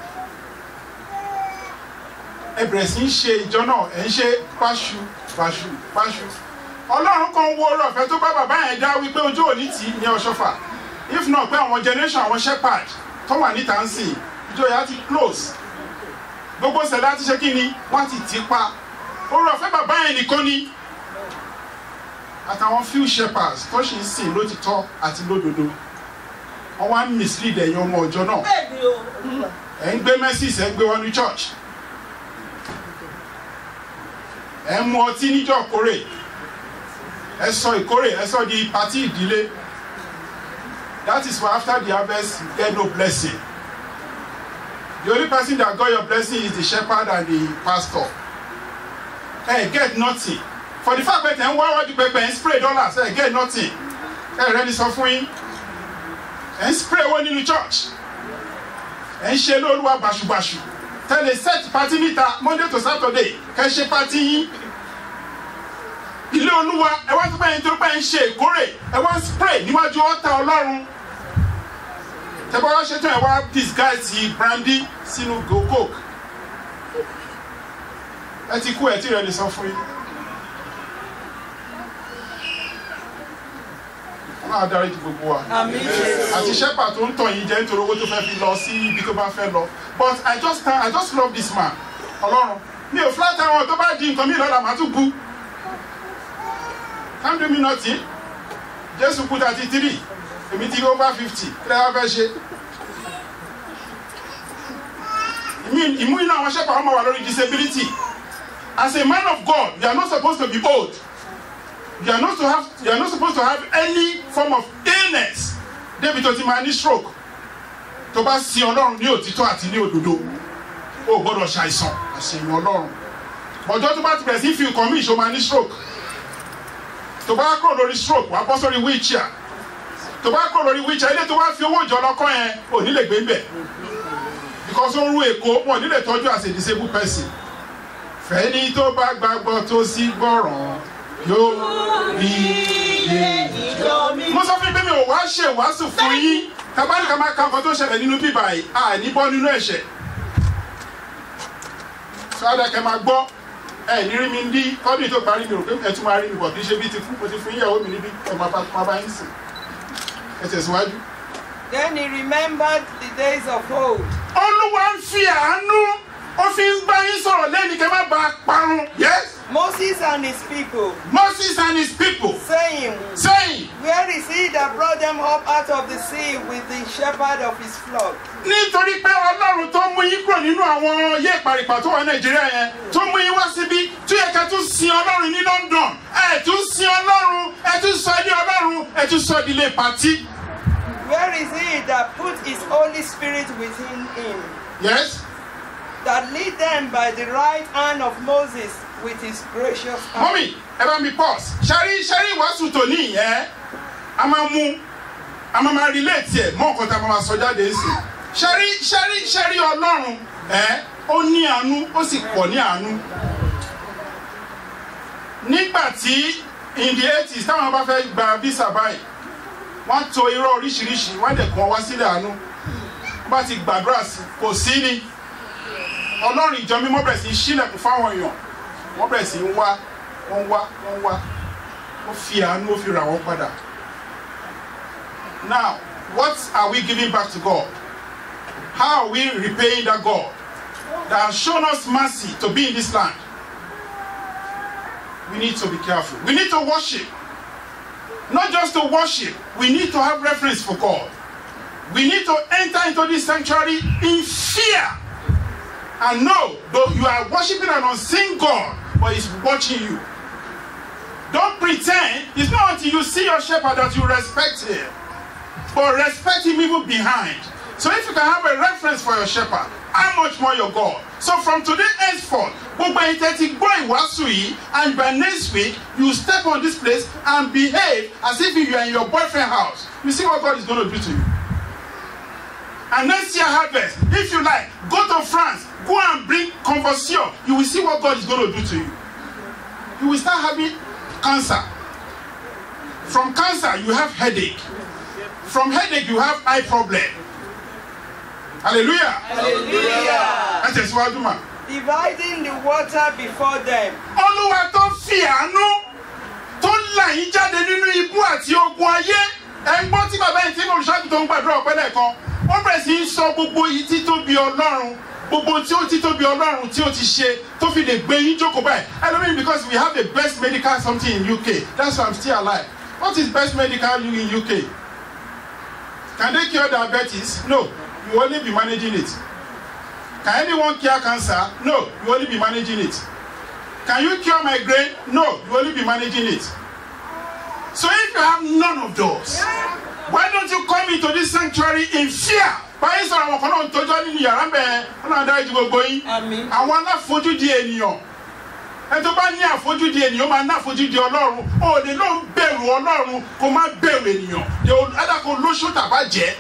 Ẹ bẹ̀rẹ̀ sí ń ṣe ìjọ náà. Ẹ ń ṣe pàṣù pàṣù pàṣù. Ọlọ́run kan wo ọ̀rọ̀ ọ̀fẹ́ tó bá bàbá yẹn dá wípé ojú òní tì í ní Ọ̀ṣọ́fà. If not pé àwọn generation àwọn shepherd tó wà níta ń sìn ìjọ yẹn á ti close. Gbogbo ṣẹlẹ̀ á ti ṣe kí ni? Wọ́n ti tì pa. Ọ̀rọ̀ ọ̀fẹ́ bàbá yẹn nìkan ni. Àtàwọn few shepherds tó ṣì ń sìn lótìtọ́ àti lódodo. Wọ́n wá ń mislead ẹ̀yin ọmọ ọjọ́ náà. Ẹ ń gbé messages ẹ ń gbé wọn ní church. Ẹ ń mu ọtí níjọ́ ìkórè. Ẹ sọ ìkórè ẹ sọ di party ìdílé. That is why after the harvest you get no blessing. The only person that got your blessing is the shepherd and the pastor. Hey, get nothing. For the fact that you want to pay and spray dollars, hey, get nothing. Hey, ready suffering? And spray one in the church. And share no one bashu bashu. Tell a set party meter Monday to Saturday. Can she party? Ilé Olúwa, ẹ wá tó bá yín tó bá yín ṣe ìkórè, ẹ wá spray níwájú ọ̀tá Ọlọ́run. Tẹ́ bá wá ṣe tán ẹ wá disguise brandy sínú go coke. Ẹ ti kú ẹ ti rẹ̀ ní sọ fún yín. Máa darí ti gbogbo wa. Àmín. Àti shepherd tó ń tàn yín jẹ́ nítorí owó tó fẹ́ fi lọ sí ibi tó bá fẹ́ lọ. But I just I just love this man. Ọlọ́run. Mi ò flat àwọn tó bá di nǹkan mi lọ́la màá tún bú. Can't do me nothing. Jesus put thirty-three. Èmi ti over fifty. Kí lẹ wá fẹ́ ṣe? Ìmú iná àwọn shepherd ọmọ wà lórí disability. As a man of God, you are not supposed to be old. You are not to have. You are not supposed to have any form of illness. David tó ti máa ní stroke. Tó bá sin Ọlọ́run ní òtítọ́ àti ní òdodo. O gbọ́dọ̀ ṣàìsàn àṣeyàn Ọlọ́run. Ọjọ́ tó bá ti bẹ̀rẹ̀ sí fi nǹkan mí ìṣó máa ní stroke. Tó bá kúrò lórí stroke, wàá bọ́ sórí wheelchair. tó bá kó lórí wheelchair ilé tó wá fi owó ìjọ lọ́kọ́ yẹn ò ní lè gbé ńbẹ̀ because ó ń ru èkó wọn ní lè tọ́jú as a disabled person fẹ́ni tó bá gbàgbọ́ tó sì gbọ́ràn yóò rí iye mo sọ fún mi pé mi ò wá ṣe wàásù fún yín tabali ká máa ka nǹkan tó ṣẹlẹ̀ nínú bíbá yìí à ní bọ́ nínú ẹ̀ṣẹ̀ sọ́dọ̀ kẹ́ máa gbọ́ ẹ ní rí mi ní kọ́dún tó parí mi rò pé ẹ tún máa rí mi bọ̀ kì í ṣe bí ti fún mo ti fún ìyàwó mi níbí ẹ máa bá yín sìn ẹ tẹ̀síwájú. Then he remembered the days of old. Olúwa ń fi àánú ó fi ń bá yín sọ̀rọ̀ lẹ́ni kẹ́ má bàa parun. Yes. Moses and his people. Moses and his people. Saying. Saying. Where is he that brought them up out of the sea with the shepherd of his flock? Nítorí pé Ọlọ́run tó mú yín kúrò nínú àwọn yé ìparipà tó wà Nàìjíríà yẹn tó mú yín wá síbí tó yẹ ká tún sin Ọlọ́run ní London ẹ tún sin Ọlọ́run ẹ tún sọ ilé Ọlọ́run ẹ tún sọ ilé pàtí. Where is he that put his Holy Spirit within him? Yes. That lead them by the right hand of Moses with his gracious hand. Mommy, ẹ bá mi pause. Ṣẹ́rí ṣẹ́rí wàásù tòní yẹn a máa mú a máa máa relate ẹ̀ mọ́ nǹkan tá a máa sọ jáde sí. Ṣẹ́rí ṣẹ́rí ṣẹ́rí Ọlọ́run ẹ̀ ó ní àánú ó sì pọ̀ ní àánú. Nígbà tí in the eighties táwọn bá fẹ́ gba visa báyìí wọ́n to irọ́ oríṣiríṣi wọ́n dẹ̀ kàn wá sílẹ̀ àánú wọ́n bá ti gbàdúrà sí kò sí ni Ọlọ́run ìjọ mímọ́ bẹ̀rẹ̀ sí í ṣílẹ̀kùn fáwọn èèyàn wọ́n bẹ̀rẹ̀ sí í wá wọ́n wá wọ́n wá wọ́n fi àánú ó fi rà wọ́n padà. Now what are we giving back to God? How are we repaying that God that has shown us mercy to be in this land? We need to be careful. We need to worship. Not just to worship, we need to have reverence for God. We need to enter into this sanctuary in fear and know though you are worshiping an unseen God, but He's watching you. Don't pretend. It's not until you see your shepherd that you respect him, but respect him even behind. So if you can have a reference for your shepherd, how much more your God? So from today henceforth, and by next week, you step on this place and behave as if you are in your boyfriend's house. You see what God is going to do to you. And next year harvest, if you like, go to France, go and bring conversion. You will see what God is going to do to you. You will start having cancer. From cancer, you have headache. From headache, you have eye problem. Hallelujah. Hallelujah. That's just what I do. Dividing the water before them. Olúwa tó fi àánú tó là yín jáde nínú ibú àti ogun ayé. Ẹ ń gbọ́ tí bàbá yìí tí mo ṣáàbì tó ń gbàdúrà ọ̀pẹ́lẹ̀ kan. Wọ́n bẹ̀rẹ̀ sí í sọ gbogbo yìí títóbi Ọlọ́run. Gbogbo tí ó títóbi Ọlọ́run tí ó ti ṣe tó fi lè gbé yín jókòó báyìí. I don't mean because we have the best medical something in U K. That's why I'm still alive. What is best medical in U K? Can they cure diabetes? No. You only be managing it. Can anyone cure cancer? No, you only be managing it. Can you cure migraine? No, you only be managing it. So if you have none of those, why don't you come into this sanctuary in fear? Báyìí sọ̀rọ̀ àwọn kan náà tó jọ́ nínú yàrá bẹ́ẹ̀ wọ́n náà dájú gbogbo yín. Àwọn aláfojúdi ènìyàn. Ẹ tó bá ní àfojúdi ènìyàn máa ní àfojúdi Ọlọ́run. O lè ló ń bẹ̀rù Ọlọ́run kó má bẹ̀rù ènìyàn. Ẹ̀dá kò lóṣù tàbá jẹ́.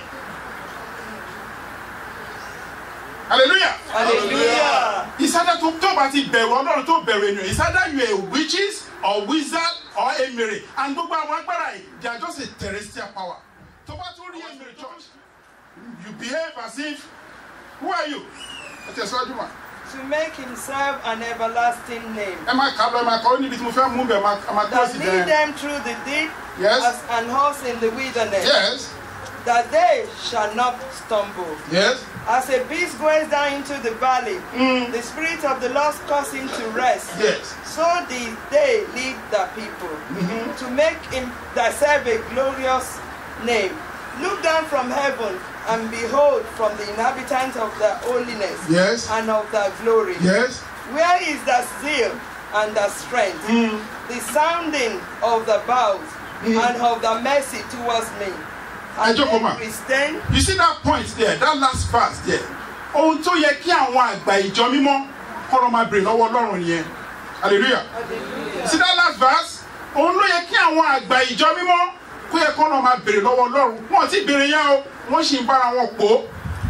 Hallelujah. Hallelujah. It's either to talk about it, Ọlọ́run tó bẹ̀rù ènìyàn. It's either you are witches or wizard or emir. And gbogbo àwọn agbára yìí, they are just a terrestrial power. Tó bá tún rí emir church, you behave as if, who are you? Ẹ tẹ̀síwájú mà. To make himself an everlasting name. Ẹ máa kà lọ, ẹ máa kọ́ níbi tí mo fẹ́ mú bẹ̀, ẹ máa kọ́ sí That lead them through the deep Yes. as an horse in the wilderness. Yes. That they shall not stumble. Yes. As a beast goes down into the valley, Mm. the Spirit of the Lord causes him to rest. Yes. So did they lead the people Mm-hmm. to make him thyself a glorious name. Look down from heaven and behold from the inhabitants of the holiness Yes. and of the glory. Yes. Where is the zeal and the strength, Mm. the sounding of the bows Mm. and of the mercy towards me? Ẹ And jókòó mà. then we stand. You see that point there, that last verse there. Ohun tó yẹ kí àwọn àgbà ìjọ mímọ́ kọ́rọ̀ máa bèrè lọ́wọ́ Ọlọ́run yẹn. Hallelujah. Hallelujah. You see that last verse? Ohun ló yẹ kí àwọn àgbà ìjọ mímọ́ kó yẹ kó náà máa béèrè lọ́wọ́ Ọlọ́run wọ́n ti béèrè yẹn o wọ́n sì ń bára wọn pò.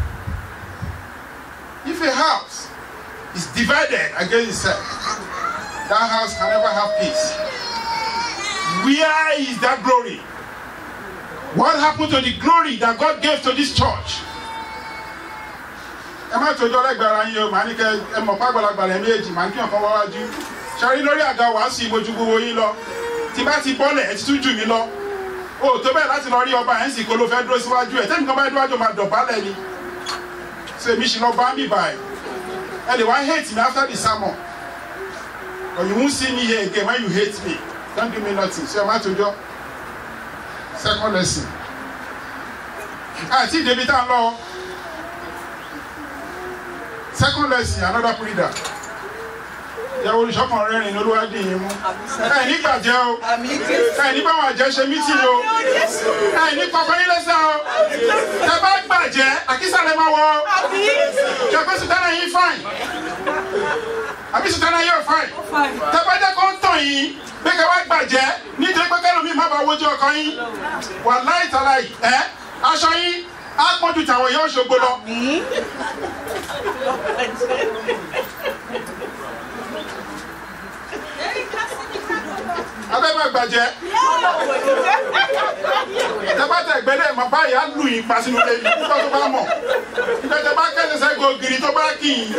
If a house is divided against itself, that house can never have peace. Where is that glory? What happened to the glory that God gave to this church? Ẹ má tọ́jú ọlẹ́gbẹ̀rẹ̀ yín o, màá ní kẹ́ ẹ mọ̀ pàgbàlagbà rẹ̀ méjì, màá kí ọ̀kan wáwájú. Ṣàrí lórí àga wàásù ìbojú gbogbo yín lọ. Tí bá ti bọ́lẹ̀ ẹ ti tún jù mí lọ. O tó bẹ́ẹ̀ láti lọ rí ọba ẹ̀ ń sì kó ló fẹ́ dúró síwájú ẹ̀. Tẹ́nìkan bá dúró máa dọ̀bálẹ̀ ni. So èmi ṣì lọ bá mi báyìí. Ẹ lè wá hate me after the sermon. But you won't see me here again when you hate me. Don't give me nothing. So ẹ má tọ́jú. Second lesson. Àti ìdèbí tá a lọ. Second lesson, another breeder. Ìyàwó olùṣọ́kan rẹ́rìn ní olúwádìí yìí mú. Ẹ ní gbàjẹ́ o. Ẹ ní báwọn àjẹ́ ṣe mítì o. Ẹ ní kọ̀ọ̀kan yín lẹ́sẹ̀ o. Ẹ bá gbàjẹ́, àkísà lè máa wọ o. Ṣé pé sùtánà yín fine? Àbí sùtánà yín ò fine? Tẹ bá jẹ́ kó ń tàn yín, pé kẹ́ wá gbàjẹ́, nítorí pé kẹ́lòmíì má bàa wojú ọkọ yín. Wàláhì tàláhì, ẹ́ aṣọ yín á pọ́njú tàwọn èèyàn Òṣogbo lọ. Abẹ́ máa gbàjẹ́. Tẹ́bátẹ̀ ìgbẹ́lẹ̀ mọ̀ báyìí á lù yín pa sínú ilé yìí nígbà tó bá mọ̀. Ìgbẹ́jẹ̀ bá kẹ́sẹ̀ sẹ́gun ògiri tó bá kì í.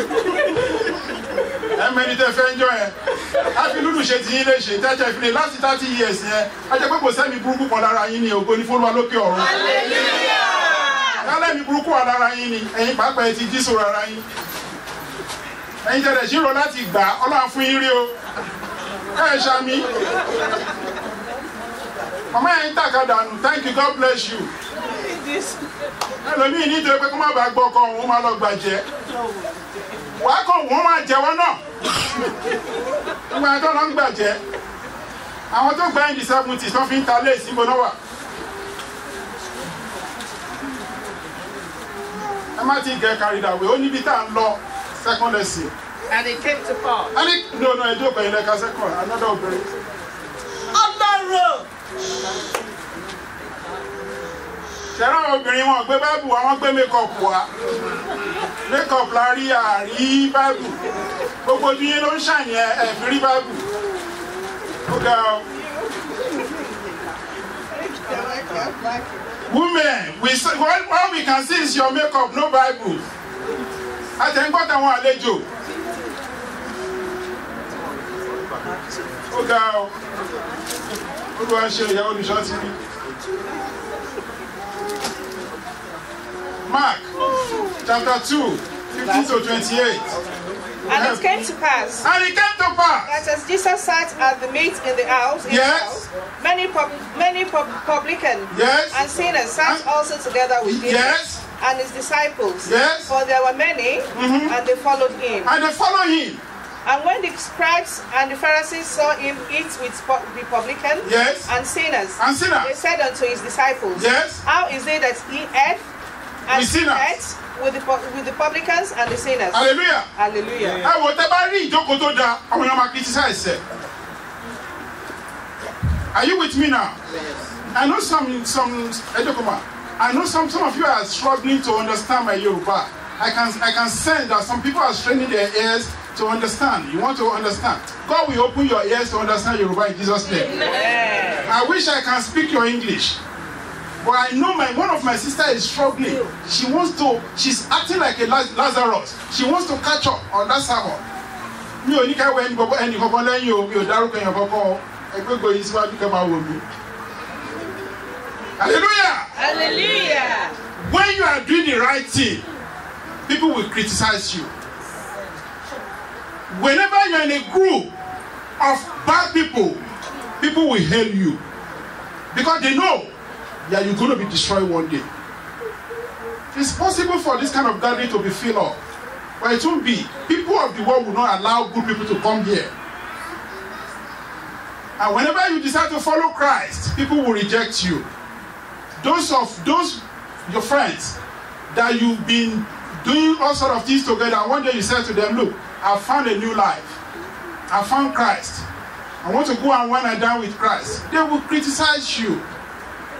Ẹ mẹ́ni tẹ́ fẹ́ ń jọ yẹn. A fi lúlù ṣe ti yín lè ṣe tẹ́tẹ́ fi lè láti thirty years yẹn. A jẹ́ pé kò sẹ́mi burúkú kan lára yín ni ògo ní fún wa lókè ọ̀run. Kálẹ̀ mi burúkú wà lára yín ni ẹ̀yin pàápàá ẹ ti jí sòrò ara yín. Ẹ̀yin tẹ̀lẹ̀ ṣírò láti gbà Ọlọ́run fún yín rí o. Ẹ ṣàmì. Mama yẹn ń tàkàdà nù. Thank you, God bless you. Ẹlòmíì nítorí pé kó má bàa gbọ́ ọkọ òun máa lọ gbàjẹ́. Wàá kọ̀ wọ́n máa jẹ́wọ́ náà. Ìgbà tó lọ ń gbàjẹ́. Àwọn tó gbà in the seventies tó fi ń ta léèsì ìbò náà wà. Ẹ má ti get carried away. Ó níbi tá à ń lọ second lesson. And it came to pass. And it, no, no, I do okay, like a second. Another obìnrin. Ọlọ́run. Ṣẹ̀rá obìnrin wọn gbé Báíbù àwọn gbé makeup wá. Makeup la rí àrí Báíbù. Gbogbo ojú yín ló ń ṣàyẹn ẹ̀fí rí Báíbù. Ó ga ọ. Women, we what, what we can see is your makeup, no Bible. Àtẹ̀ǹgbọ́n táwọn àlejò. Ó ga ọ. Olúwa ṣe ìyá olùṣọ́ ti rí. Mark chapter two, fifteen to twenty-eight. And it came to pass And it came to pass that as Jesus sat at the meat in the house, in Yes. the house many pub, many pub, publicans Yes. and sinners sat And- also together with him Yes. and his disciples. Yes. For there were many, Mhm. and they followed him. and they follow him. And when the scribes and the Pharisees saw him eat with pu- the publicans Yes. and sinners, And sinners. they said unto his disciples, Yes. How is it that he ate and With sinners. ate with the, pu- with the publicans and the sinners? Hallelujah. Hallelujah. Ẹ wò tẹ́ bá rí ìjókòó tó dáa, àwọn èèyàn máa criticize ẹ̀. Are you with me now? I know some some Ejokoma. I know some some of you are struggling to understand my Yoruba. I can I can sense that some people are straining their ears to understand. You want to understand. God will open your ears to understand Yoruba in Jesus' name. I wish I can speak your English. But I know my one of my sister is struggling. She wants to, she's acting like a Laz- Lazarus. She wants to catch up on that sermon. Mi ò ní ká wẹ ẹni kankan lẹ́yìn o, mi ò dárúkọ èèyàn kankan o. Ẹgbẹ́ gòyìn síwájú kẹ́ máa wò mí. Hallelujah! Hallelujah. When you are doing the right thing, people will criticize you. Whenever you're in a group of bad people, people will hail you. Because they know that you're going to be destroyed one day. It's possible for this kind of gathering to be filled up. But it won't be. People of the world will not allow good people to come here. And whenever you decide to follow Christ, people will reject you. Those of those your friends that you've been doing all sort of things together, and one day you said to them, look, I found a new life. I found Christ. I want to go and wine and dine with Christ. They will criticize you.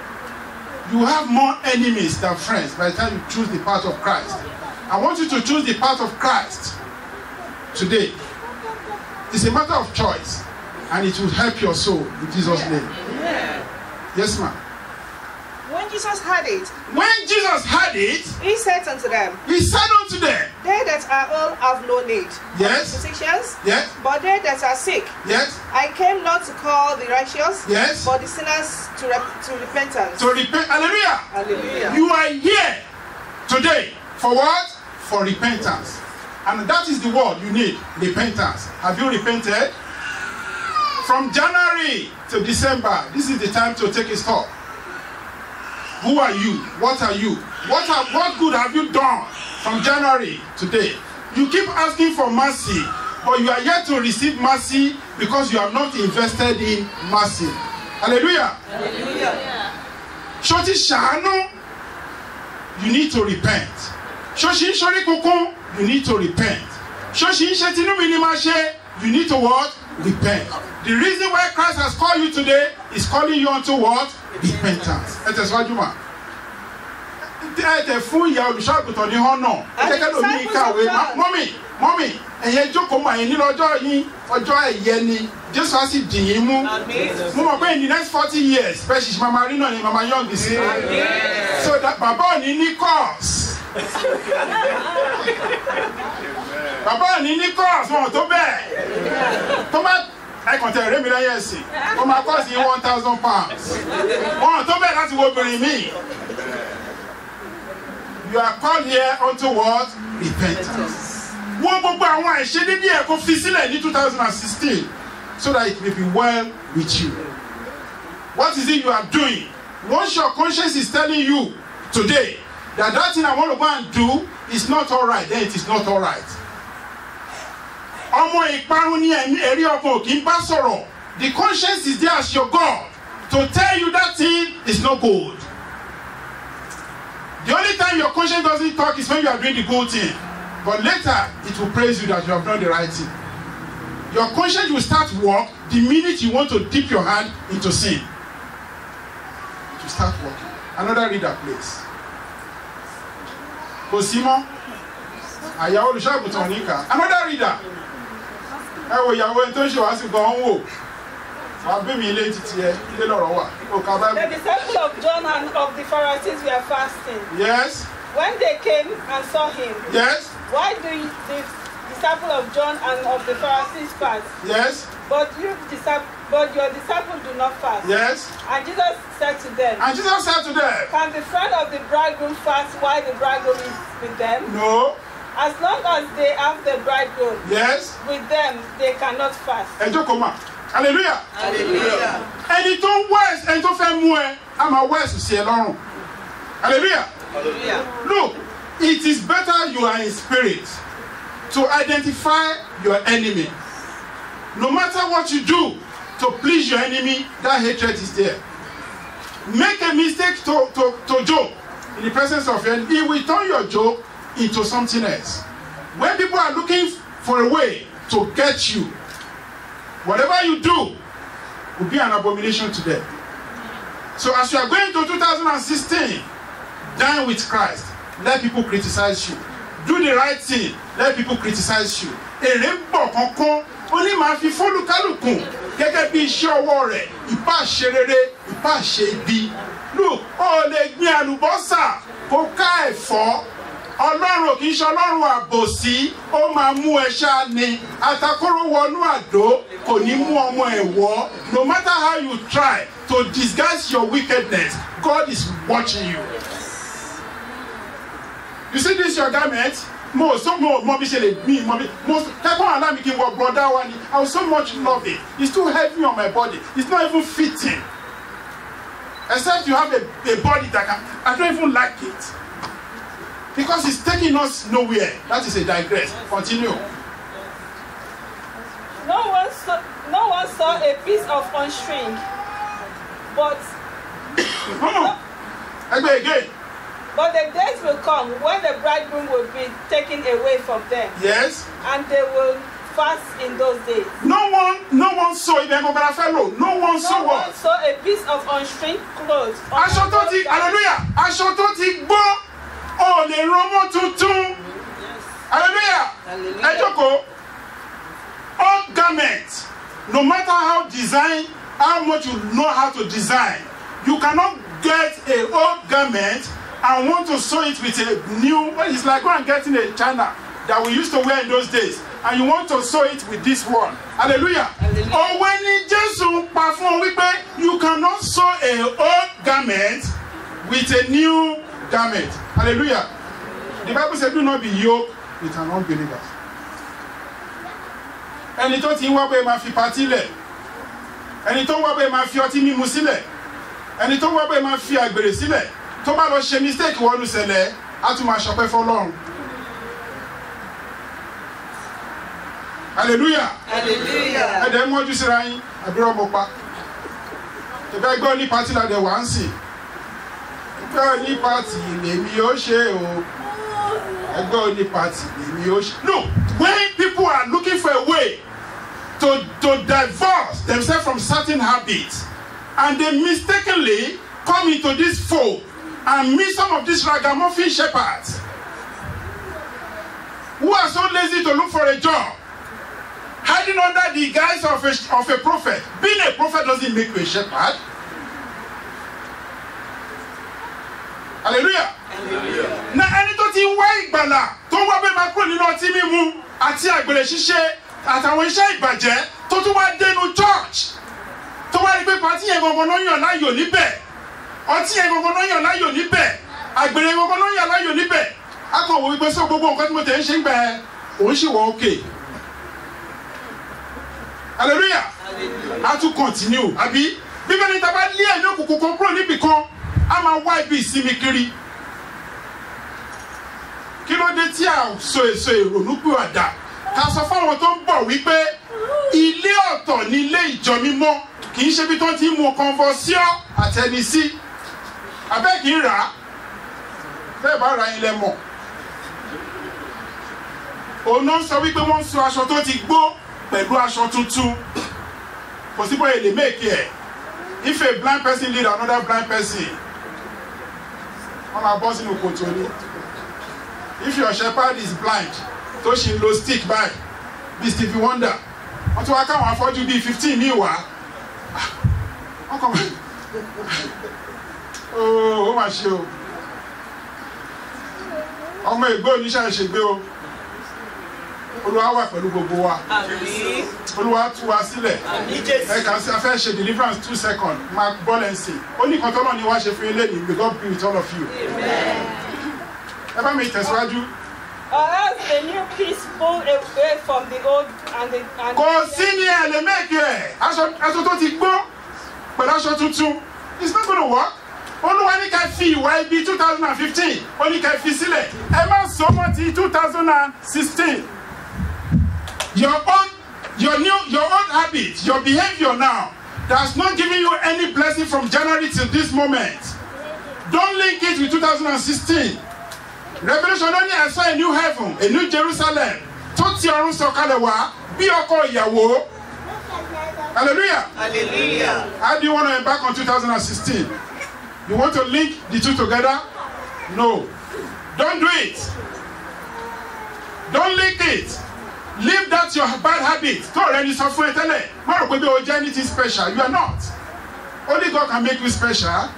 you have more enemies than friends by the time you choose the path of Christ. I want you to choose the path of Christ today. It's a matter of choice, and it will help your soul in Jesus' name. Yes, ma'am. When Jesus had it, When Jesus had it, he said unto them, he said unto them, they that are ill have no need Yes. of physicians, yes, but they that are sick. yes, I came not to call the righteous, yes, but the sinners to, rep- to repentance. to repent. Hallelujah. Hallelujah. You are here today for what? For repentance. And that is the word you need, repentance. Have you repented? From January to December, this is the time to take a stop. Who are you? What are you? What have, what good have you done from January to today? You keep asking for mercy, but you are yet to receive mercy because you have not invested in mercy. Hallelujah. Hallelujah. Shoti Shano, you need to repent. Shoshi Shori Koko, you need to repent. Shoshi Shetinu Minimashe, you need to what? Repent. The reason why Christ has called you today is calling you unto what? Repentance. It is what you want. Mommy, mommy, and yet you come and you know, joy, or joy, Yenny, just as it did. Mama, in the next forty years, especially Mama Rino and Mama Young is here. So that Baba Nini course. Baba Nini course, want to bed. Come on. I can tell you, yes, for my cost in one thousand pounds. Oh, don't bet that's what bring me. You are called here unto what? Repentance. One book by one, she did here go facilitate in two thousand sixteen, so that it may be well with you. What is it you are doing? Once your conscience is telling you today that that thing I want to go and do is not all right, then it is not all right. The conscience is there as your God to tell you that thing is not good. The only time your conscience doesn't talk is when you are doing the good thing. But later, it will praise you that you have done the right thing. Your conscience will start work the minute you want to dip your hand into sin. It will start working. Another reader, please. Cosimo. Another reader. Oh, you are going to show us go on. The disciples of John and of the Pharisees were fasting. Yes. When they came and saw him, yes. Why do you, the disciples of John and of the Pharisees fast? Yes. But you but your disciples do not fast. Yes. And Jesus said to them. And Jesus said to them. Can the friend of the bridegroom fast while the bridegroom is with them? No. As long as they have the bridegroom, yes, with them, they cannot fast. Hallelujah. Hallelujah. And it don't worse, and don't fair more. I'm a worse to see along. Hallelujah. Hallelujah. Look, it is better you are in spirit to identify your enemy. No matter what you do to please your enemy, that hatred is there. Make a mistake to, to, to joke in the presence of your enemy. He will turn your joke into something else. When people are looking for a way to get you, whatever you do will be an abomination to them. So as you are going to two thousand sixteen, dine with Christ. Let people criticize you. Do the right thing. Let people criticize you. Only man fi follow kalukun. Gẹ́gẹ́ bí iṣẹ́ ọwọ́ rẹ̀, ìbá ṣe rere, ìbá ṣe ibi. Look, ó lè gbin àlùbọ́sà kó ká ẹ̀fọ́. Ọlọ́run kì í ṣe Ọlọ́run àbòsí, ó máa mú ẹṣá ni. Àtàkóró wọnú àdó kò ní mú ọmọ ẹ̀wọ́. No matter how you try to disguise your wickedness, God is watching you. You see this your garment? Mo so mo mo be shele me mo be most take one allow me give what brother one. I will so much love it. It's too heavy on my body. It's not even fitting. Except you have a, a body that can, I don't even like it. Because it's taking us nowhere. That is a digress. Continue. No one saw, no one saw a piece of unstring, but no. Again, again. But the days will come when the bridegroom will be taken away from them. Yes. And they will fast in those days. No one, no one saw it. No one saw No one what? saw a piece of unstringed clothes. on Aṣọ tó ti, hallelujah, aṣọ tó ti gbó, ó lè rán mọ́ tuntun. Hallelujah. Ẹ jókòó. Old garment, no matter how design, how much you know how to design, you cannot get a old garment and want to sew it with a new. It's like going and getting a China that we used to wear in those days, and you want to sew it with this one. Hallelujah. Hallelujah. Or when Jesus perform, we pay, you cannot sew a old garment with a new garment. Hallelujah. The Bible said, "Do not be yoked with an unbeliever." Ẹni tó ti ń wá pé máa fi patí lẹ̀, ẹni tó ń wá pé máa fi ọtí mímu sílẹ̀, ẹni tó ń wá pé máa fi àgbèrè sílẹ̀, tó bá lọ ṣe mistake wọnú ṣẹlẹ̀, á tún máa ṣọpẹ́ fọ́lọ́run. Hallelujah. Hallelujah. Ẹ̀dẹ̀ mọ́jú síra yín, àbúrò ọmọ pa. Ìfẹ́ gbọ́ ní patí la dẹ̀ wá ń sìn. Ẹgbẹ́ ní patí lèmi ó ṣe o. Ẹgbẹ́ ní patí lèmi ó ṣe. No, when people are looking for a way to, to divorce themselves from certain habits, and they mistakenly come into this fold and meet some of these ragamuffin shepherds who are so lazy to look for a job, hiding under the guise of a, of a prophet. Being a prophet doesn't make you a shepherd. Hallelujah. Hallelujah. Na ẹni tó ti wá ìgbàlà tó wá bẹ́ẹ̀ máa kúrò nínú ọtí mímu àti àgbèrè ṣíṣe àtàwọn iṣẹ́ ìbàjẹ́ tó tún wá dénú church tó wá rí pé pàtí yẹn gbogbo náà yàn láyò níbẹ̀, ọtí yẹn gbogbo náà yàn láyò níbẹ̀, àgbèrè gbogbo náà yàn láyò níbẹ̀. A kàn wò wípé sọ gbogbo nǹkan tí mo tẹ̀ ń ṣe ń gbà ẹ́ òun sì wọ òkè. Hallelujah. A tún continue àbí bíbélì tá a bá lé ẹ̀mí òkùnkùn kan kúrò níbì kan a máa wá ibi ìsinmi kiri. Kí ló dé tí a so èso ìrònúpìwàdà ká sọ fáwọn tó ń bọ̀ wípé ilé ọ̀tọ̀ ní ilé ìjọ mímọ́ kì í ṣe bí tó ti mú conversion àtẹnisí. Abẹ́ kì í rà á bẹ́ẹ̀ bá ra ilẹ̀ mọ̀. Òun náà sọ wípé wọ́n ń so aṣọ tó ti gbó pẹ̀lú aṣọ tuntun. Kò sí bóyá lè make ẹ̀. If a blind person lead another blind person, wọ́n máa bọ́ sínú kòtò ni. If your shepherd is blind, tó ṣì ń lo stick bag bí Stevie Wonder, wọ́n tún wá káwọn afọ́jú bíi fifteen ní ìwà. Wọ́n kàn wọ́n. Ó mà ṣe o. Ọmọ ìgbó oníṣẹ́ ìṣègbè o. Olúwa wà pẹ̀lú gbogbo wa. Àmín. Olúwa tú wa sílẹ̀. Àmín Jésù. Ẹ kàn sí afẹ́ ṣe deliverance two seconds. Mark Bolensi. Ó ní kan tọ́lọ́ ni wá ṣe fún ilé ní. May God be with all of you. Ẹ bá mi tẹ̀síwájú. Or else the new piece pull away from the old and the and Kò sí ní ẹ̀ lè méjì ẹ̀. Aṣọ tó ti gbó pẹ̀lú aṣọ tuntun. It's not gonna work. Olúwa ní ká fi ìwà ibi two thousand fifteen. Ó ní ká fi sílẹ̀. Ẹ má sọ mọ́ ti two thousand sixteen. Your own, your new, your own habit, your behavior now, that's not giving you any blessing from January till this moment. Don't link it with two thousand sixteen. Revelation only I saw a new heaven, a new Jerusalem. Tó ti ọ̀run sọ̀kalẹ̀ wá bí ọkọ ìyàwó. Hallelujah. Hallelujah. How do you want to embark on two thousand sixteen? You want to link the two together? No. Don't do it. Don't link it. Leave that your bad habit. Don't already suffer it. Má rò pé bí o jẹ́ anything special. You are not. Only God can make you special.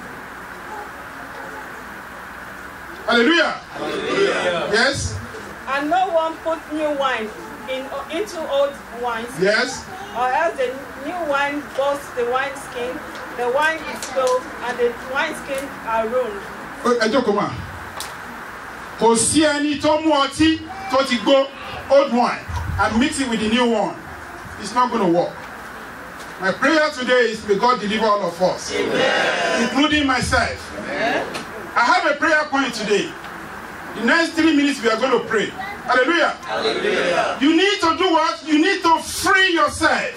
Hallelujah. Hallelujah. Yes. and no one put new wine in into old wines. Yes. Or else the new wine bursts the wineskin, the wine is spilled, and the wineskin are ruined. Ẹ jókòó mà. Kò sí ẹni tó mú ọtí tó ti gbó old wine and mix it with the new one. It's not going to work. My prayer today is may God deliver all of us, Amen. Including myself. Amen. I have a prayer point today. The next three minutes we are going to pray. Hallelujah. Hallelujah. You need to do what? You need to free yourself.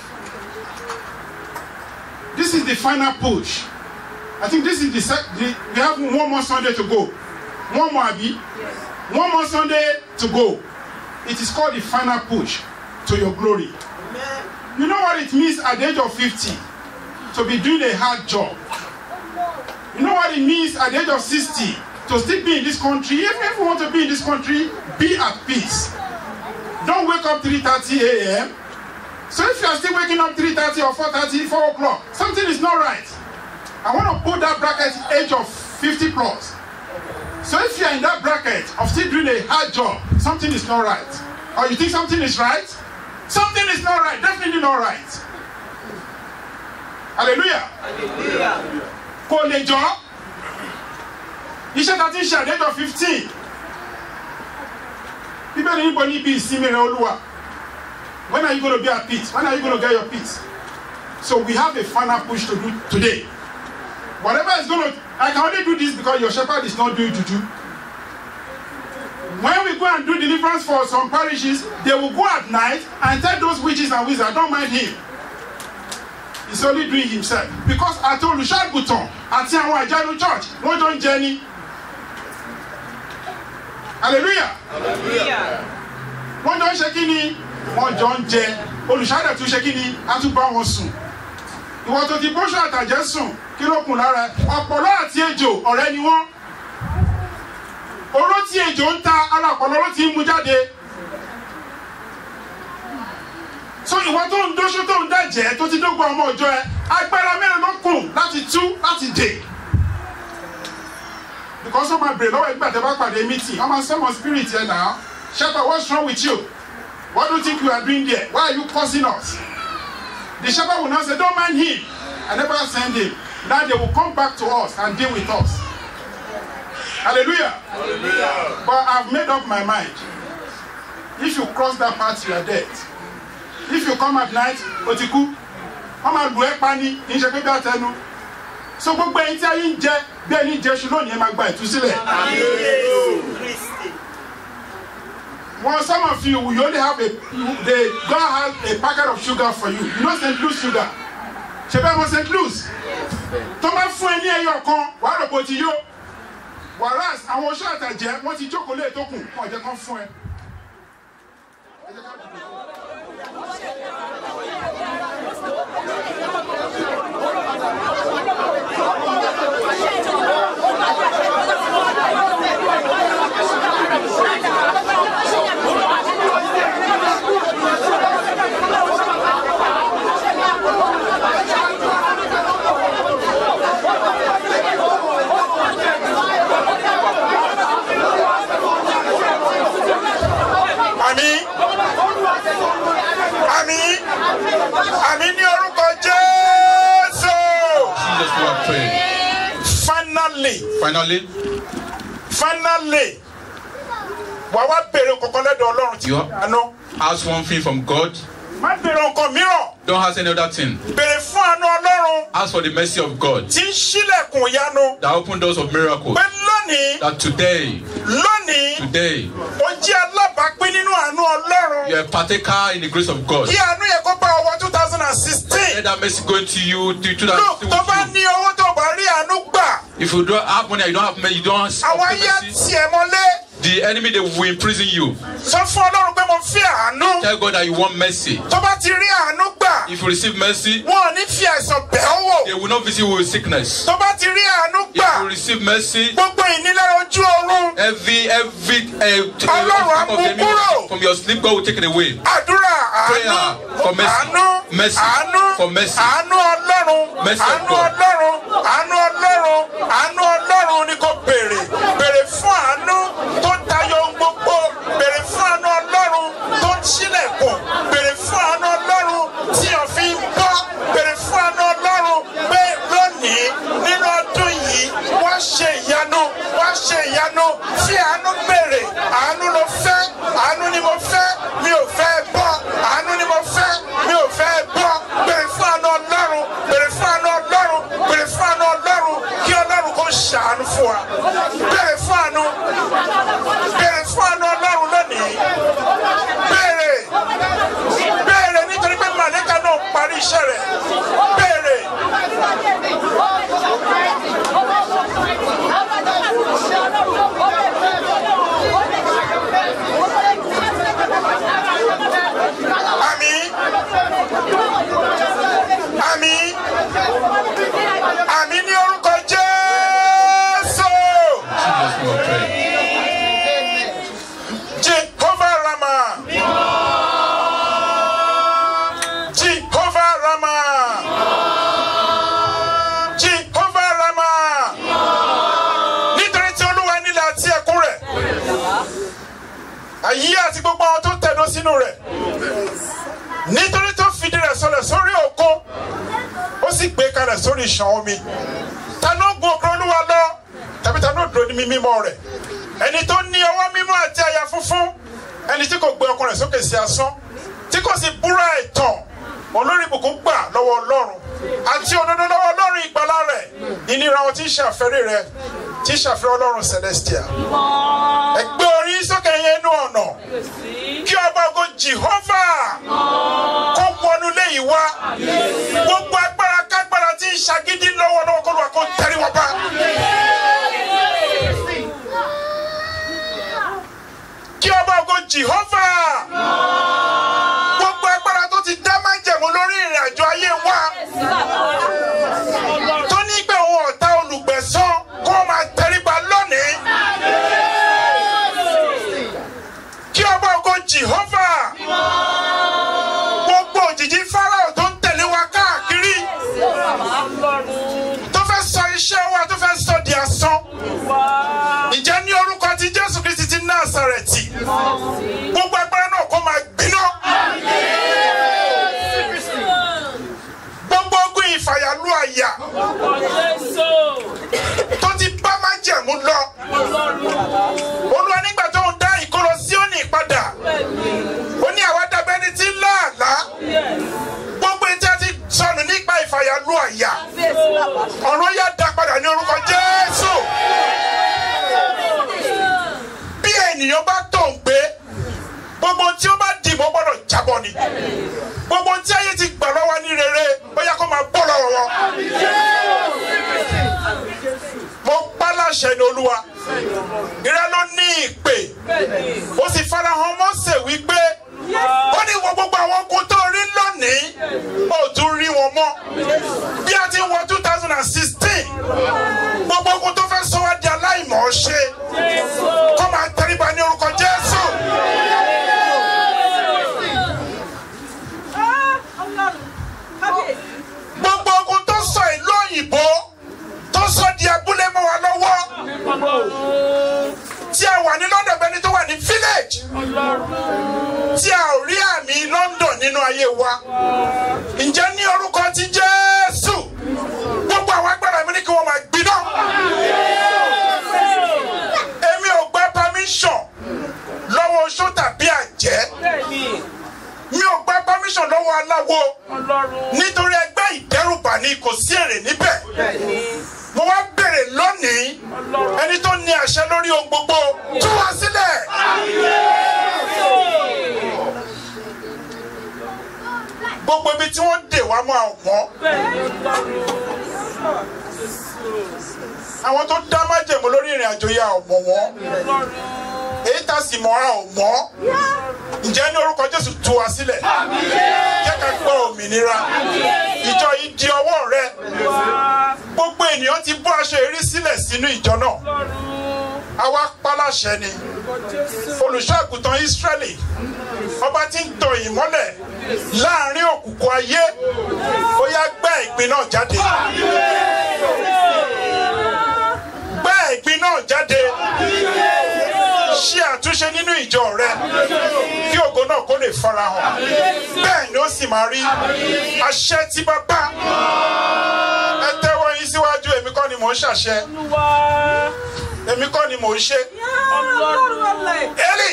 This is the final push. I think this is the, the we have one more Sunday to go. One more, Abi. Yes. One more Sunday to go. It is called the final push. to your glory. Amen. You know what it means at the age of fifty to be doing a hard job? You know what it means at the age of sixty to still be in this country? If, if you want to be in this country, be at peace. Don't wake up three thirty a m So if you are still waking up three thirty or four thirty, four o'clock, something is not right. I want to put that bracket age of fifty plus. So if you are in that bracket of still doing a hard job, something is not right. Or you think something is right? Something is not right, definitely not right. Hallelujah. Hallelujah. Kò lè jọ. Iṣẹ́ ta ti ń ṣe at the age of fifteen. Bíbélì níbo ní bí ìsinmi rẹ̀ Olúwa. When are you going to be at peace? When are you going to get your peace? So we have a final push to do today. Whatever is going to, I can only do this because your shepherd is not doing juju. When we go and do deliverance for some parishes, they will go at night and tell those witches and wizards, don't mind him. He's only doing himself. Because I told you, Shad Bouton, at Tianwa Ajanu Church, no John Jenny. Hallelujah. Hallelujah. Wọ́n jọ ń ṣe kí ni? Wọ́n jọ ń jẹ. Olùṣàdẹ̀ tún ṣe kí ni? A tún bá wọn sùn. Ìwọ tó ti bóṣù àtàjẹ́ sùn, kí ló kùn lára? Ọ̀pọ̀lọ́ àti ejò ọ̀rẹ́ ni wọ́n. Oró tí ejò ń ta ara ọ̀pọ̀lọ́ ló ti ń mú jáde. So ìwọ tó ń dóṣó tó ń dàjẹ́ tó ti dógún ọmọ ọjọ́ ẹ, agbára mẹ́rin ló kùn láti tú láti dè. Because of my brain, lọ́wọ́ ìgbà tẹ́ bá pàdé meeting, I'm a someone spirit here now. Shepherd, what's wrong with you? What do you think you are doing there? Why are you cursing us? The shepherd will now say, don't mind him. I never send him. Now they will come back to us and deal with us. Hallelujah. Hallelujah. But I've made up my mind. If you cross that path, you are dead. If you come at night, Otiku, I'm a Luepani, in Shekabia. So gbogbo ẹ̀yin tí ayé ń jẹ bí ẹni jẹ ṣu lónìí ẹ máa gba ìtúsílẹ̀. Well, some of you, we only have a, they God has a packet of sugar for you. You know Saint Louis sugar. Ṣé bẹ́ẹ̀ mọ̀ Saint Louis? Tó bá fún ẹ ní ẹyọ kan, wàá rò bó ti yó. Whereas àwọn oṣù àtàjẹ́ wọ́n ti jókòó lé tó kù, wọ́n jẹ́ kán fún ẹ. Finally, finally, finally, you ask one thing from God. Don't ask any other thing. Ask for the mercy of God that open doors of miracles. That today, today, you are a partaker in the grace of God. Let that mercy go into you. To, to that if you don't have money, you don't have money, you don't have mercy. The enemy, they will imprison you. Tell God that you want mercy. If you receive mercy, they will not visit you with sickness. If you receive mercy, every every uh, of the enemy from your sleep, God will take it away. Prayer for mercy, mercy for mercy, mercy of God. ayé àti gbogbo àwọn tó tẹ̀dó sínú rẹ̀. Nítorí tó fìdí rẹ̀ sọlẹ̀ sórí òkun, ó sì gbé kalẹ̀ sórí ìṣàn omi. Ta ló gun òkè Olúwa lọ? Tàbí ta ló dúró ní mímọ́ rẹ̀? Ẹni tó ní ọwọ́ mímọ́ àti àyà funfun, ẹni tí kò gbé ọkàn rẹ̀ sókè sí asán, tí kò sì búra ẹ̀tàn, olórí ìbùkún gbà lọ́wọ́ Ọlọ́run àti òdodo lọ́wọ́ Ọlọ́run ìgbàlà rẹ̀. Ìnira wọn tí ń ṣàfẹ́rí rẹ̀, tí ń ṣàfẹ́rí Ọlọ́run Celestial. Ẹ gbé orí sókè yẹn inú ọ̀nà, kí ọba ògo Jehovah kó wọnú lé yìí wá. Gbogbo agbára kágbára tí ń ṣàgídí lọ́wọ́ lọ́wọ́ kó lọ́wọ́ kó tẹ̀rí wọn bá. Kí ọba ògo Jehovah gbogbo agbára tó ti dá májẹ̀mú lórí ìrìn àjò ayé wa tó ní pé òun ọ̀tá olùgbẹ̀san kó máa tẹríba lónìí. Kí ọba ògo Jehovah gbogbo òjìji Fáráò tó ń tẹ̀lé wa káàkiri tó fẹ́ sọ iṣẹ́ wa tó fẹ́ sọ di asán. Ǹjẹ́ ní orúkọ ti Jésù Kristi ti Násárẹ́tì gbogbo agbára náà kó máa gbiná. Gbogbo ogun ìfàyàlú àyà tó ti bá májẹ̀mú lọ. Olúwa nígbà tó ń dá ìkólọ Síónì padà, ó ní àwa dàbí ẹni tí ń lá àlá. Gbogbo etí a ti sọnù nípa ìfàyàlú àyà, ọ̀run yá dá padà ní orúkọ Jésù. Bí ènìyàn bá tó ń gbé, gbogbo tí ó bá dìbò gbọ́dọ̀ jábọ́ ni. Gbogbo tí ayé ti gbà lọ́wọ́ ní rere, ó yẹ kó máa bọ́ lọ́wọ́ wọn. Mo pa láṣẹ ní Olúwa, ìrẹ́ ló ní ìpè, ó sì farahàn Mósè wípé ó ní wọ gbogbo àwọn ogun tó rí lónìí, ó tún rí wọn mọ́. Bí a ti wọ two thousand sixteen, gbogbo ogun tó fẹ́ sọ wá di aláìmọ̀ ṣe kó máa tẹríba ní orúkọ Jésù. Gbogbo ogun tó sọ ìlú òyìnbó tó sọ di abúlé mọ́ wa lọ́wọ́, tí a wà ní London bẹ́ni tó wà ní village, tí a ò rí àmì London nínú ayé wa. Ǹjẹ́ ní orúkọ ti Jésù gbogbo àwọn agbára mi ní kí wọ́n máa gbiná. Èmi ò gba permission lọ́wọ́ oṣó tàbí àjẹ́. Mi ò gba permission lọ́wọ́ aláwo nítorí ẹgbẹ́ ìdẹ́rùbà ni kò sí èrè níbẹ̀. Mo wá bèrè lónìí, ẹni tó ní àṣẹ lórí ohun gbogbo tú wa sílẹ̀. Gbogbo ibi tí wọ́n dè wá mọ́ àwọn àwọn tó dá májẹ̀mú lórí ìrìn àjò yà ọ̀mọ̀ wọn, èyí tá sì mọ́ra ọ̀mọ́. Ǹjẹ́ ní orúkọ Jésù tú wa sílẹ̀, jẹ́ ká gbọ́ òmìnira. Ìjọ yìí di ọwọ́ rẹ. Gbogbo ènìyàn ti bọ́ aṣọ èrí sílẹ̀ sínú ìjọ náà. Àwa paláṣẹ ni olùṣọ́ àgùntàn Ísírẹ́lì, ọba tí ń tọ ìmọ́lẹ̀ láàrin òkùnkùn ayé, ó yá gbẹ́ ìpín náà jáde. Gbẹ́ ìpín náà jáde. Ṣe àtúnṣe nínú ìjọ rẹ kí ògo náà kó lè farahàn. Bẹ́ẹ̀ ni ó sì máa rí. Àṣẹ tí Bàbá, ẹ tẹ́wọ́ yín síwájú. Èmi kọ́ ni mò ń ṣàṣẹ, èmi kọ́ ni mò ń ṣe. Eli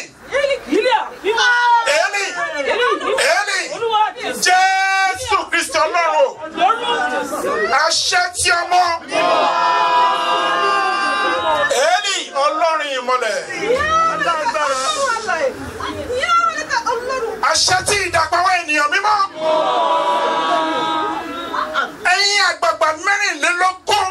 Eli Eli Jésù Kristi Ọlọ́run, àṣẹ tí ọmọ Eli Ọlọ́run ìmọ́lẹ̀, àṣẹ tí ìdàpọ̀ àwọn ènìyàn mímọ́, ẹ̀yin àgbààgbà mẹ́rìnlélógún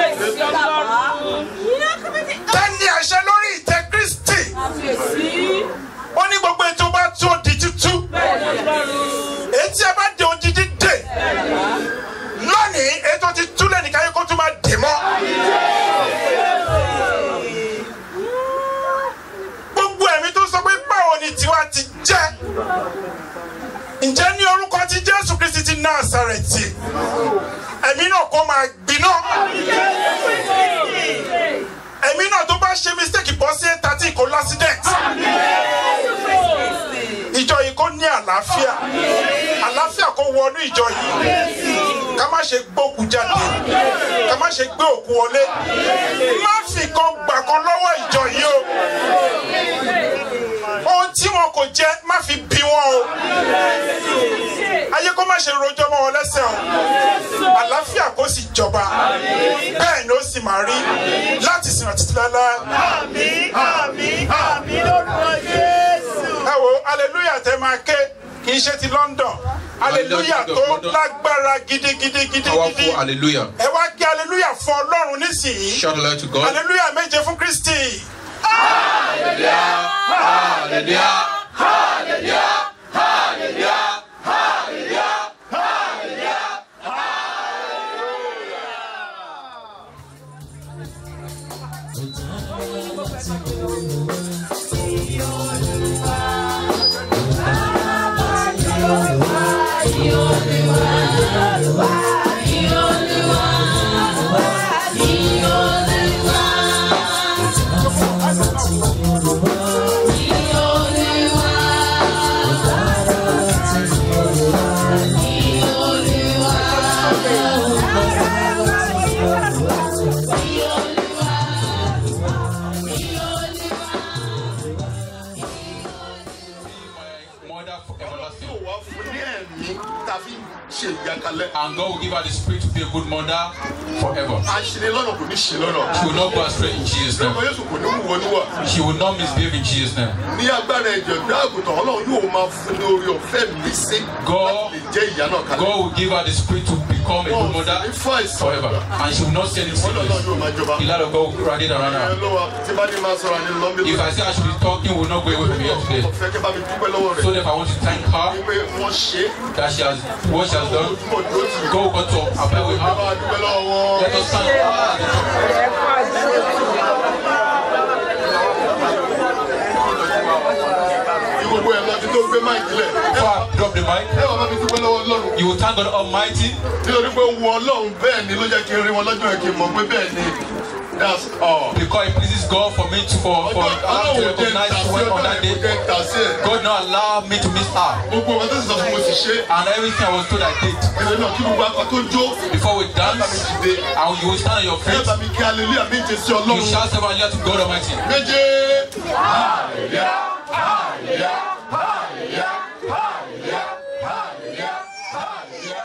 tẹ́ni àṣẹ lórí ìtẹ́ Kristi. Ó ní gbogbo ètò bá tó di tútú, etí ẹ bá dé òjijì dè lónìí, ètò ti tú lẹ́nu káyé kó tún máa dè mọ́. Gbogbo ẹ̀mí tó sọ pé báwo ni tiwa ti jẹ́, ǹjẹ́ ní orúkọ ti Jésù Kristi ti Násárẹ́tì, ẹ̀mí náà kó máa gbiná. Ẹ̀mí náà tó bá ṣe mistake bọ́ sí thirteen kò l'accident. àlàáfíà àlàáfíà kó wọnú ìjọ yìí ká má ṣe gbókù jáde ká má ṣe gbé òkú wọlé má fi kan gbà kan lọ́wọ́ ìjọ yìí o ohun tí wọn kò jẹ má fi bí wọn o ayé kó má ṣe rojọ́ mọ́ wọn lẹ́sẹ̀ o àlàáfíà kó sì jọba bẹ́ẹ̀ ni ó sì máa rí láti sìn àti tìlálá. Àmín àmín àmín lórúkọ Jésù. ẹ wo hallelujah tẹ máa ké kì í ṣe ti London hallelujah tó lágbára gidigidi gidigidi ẹ wá kí hallelujah fún Ọlọ́run nísìnyí hallelujah méje fún Kristi. Hallelujah, hallelujah, hallelujah, hallelujah, hallelujah, hallelujah, and God will give her the spirit to be a good mother forever. She will not go astray in Jesus' name. She will not misbehave in Jesus' name. God, God will give her the spirit to become a good mother forever. And she will not say anything. The light of God will radiate around her. If I say I should be talking, we will not go away from here today. So if I want to thank her that she has what she has done, go go to abide with her. Let us stand. Before I drop the mic, you will thank God Almighty. That's all. Because it pleases God for me to for for her to recognize when on that day. God not allow me to miss her. And everything I was told I did. Before we dance, and you will stand on your feet. You shout seven hallelujah to God Almighty. Hallelujah, hallelujah, hallelujah, hallelujah, hallelujah, hallelujah.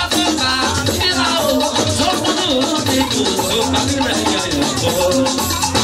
Oh,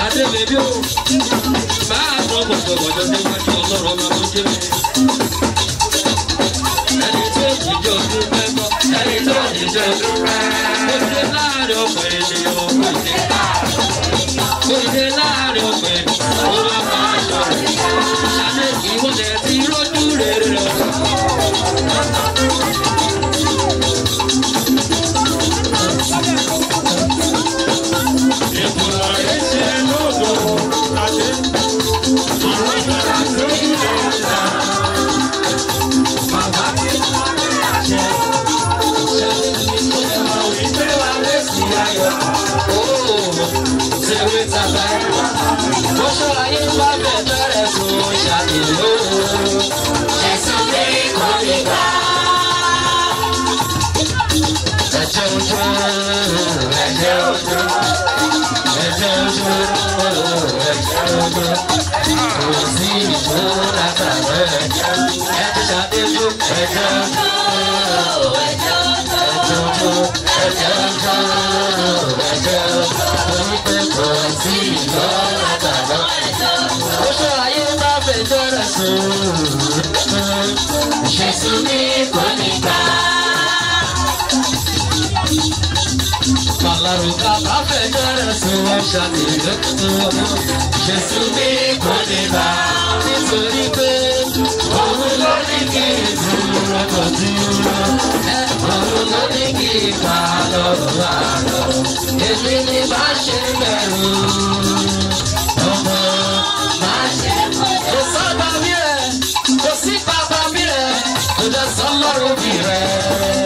Ṣadé bèbí o, bá a sọ gbọ̀gbọ̀gbọ̀ tó wájú ọlọ́run ọmọ tó jẹ́ mi. Ẹni tó ti jọ ọdún mẹ́fọ́, ẹni tó ti jọ ọdún mẹ́fọ́. Ó ṣe láàrin ọ̀pọ̀ ènìyàn, ó ṣe láàrin. Ó ṣe láàrin ọ̀pọ̀ ènìyàn, ó wá máa ṣọ̀rọ̀. Ṣadé ìwọ́lẹ̀ ti rójú rere rẹ̀. Jésù ní kò ní gbà. Màlárò bàbá fẹjọ́ rẹ̀ sùn wọ́n ṣàlèyé tó ọmọ. Jésù ní kò ní gbà. Nítorí pé òun ló ní kí ìdúró kò dúró. òun ló ní kí ìgbà lọ́rùn àlọ́. Èmi ni bá ṣe bẹ̀rù. Ọmọ máa ṣe bẹ̀rù. kò sábà mi rẹ̀, kò sí bàbá mi rẹ̀, kò dẹ̀ sọ́lọ́run mi rẹ̀.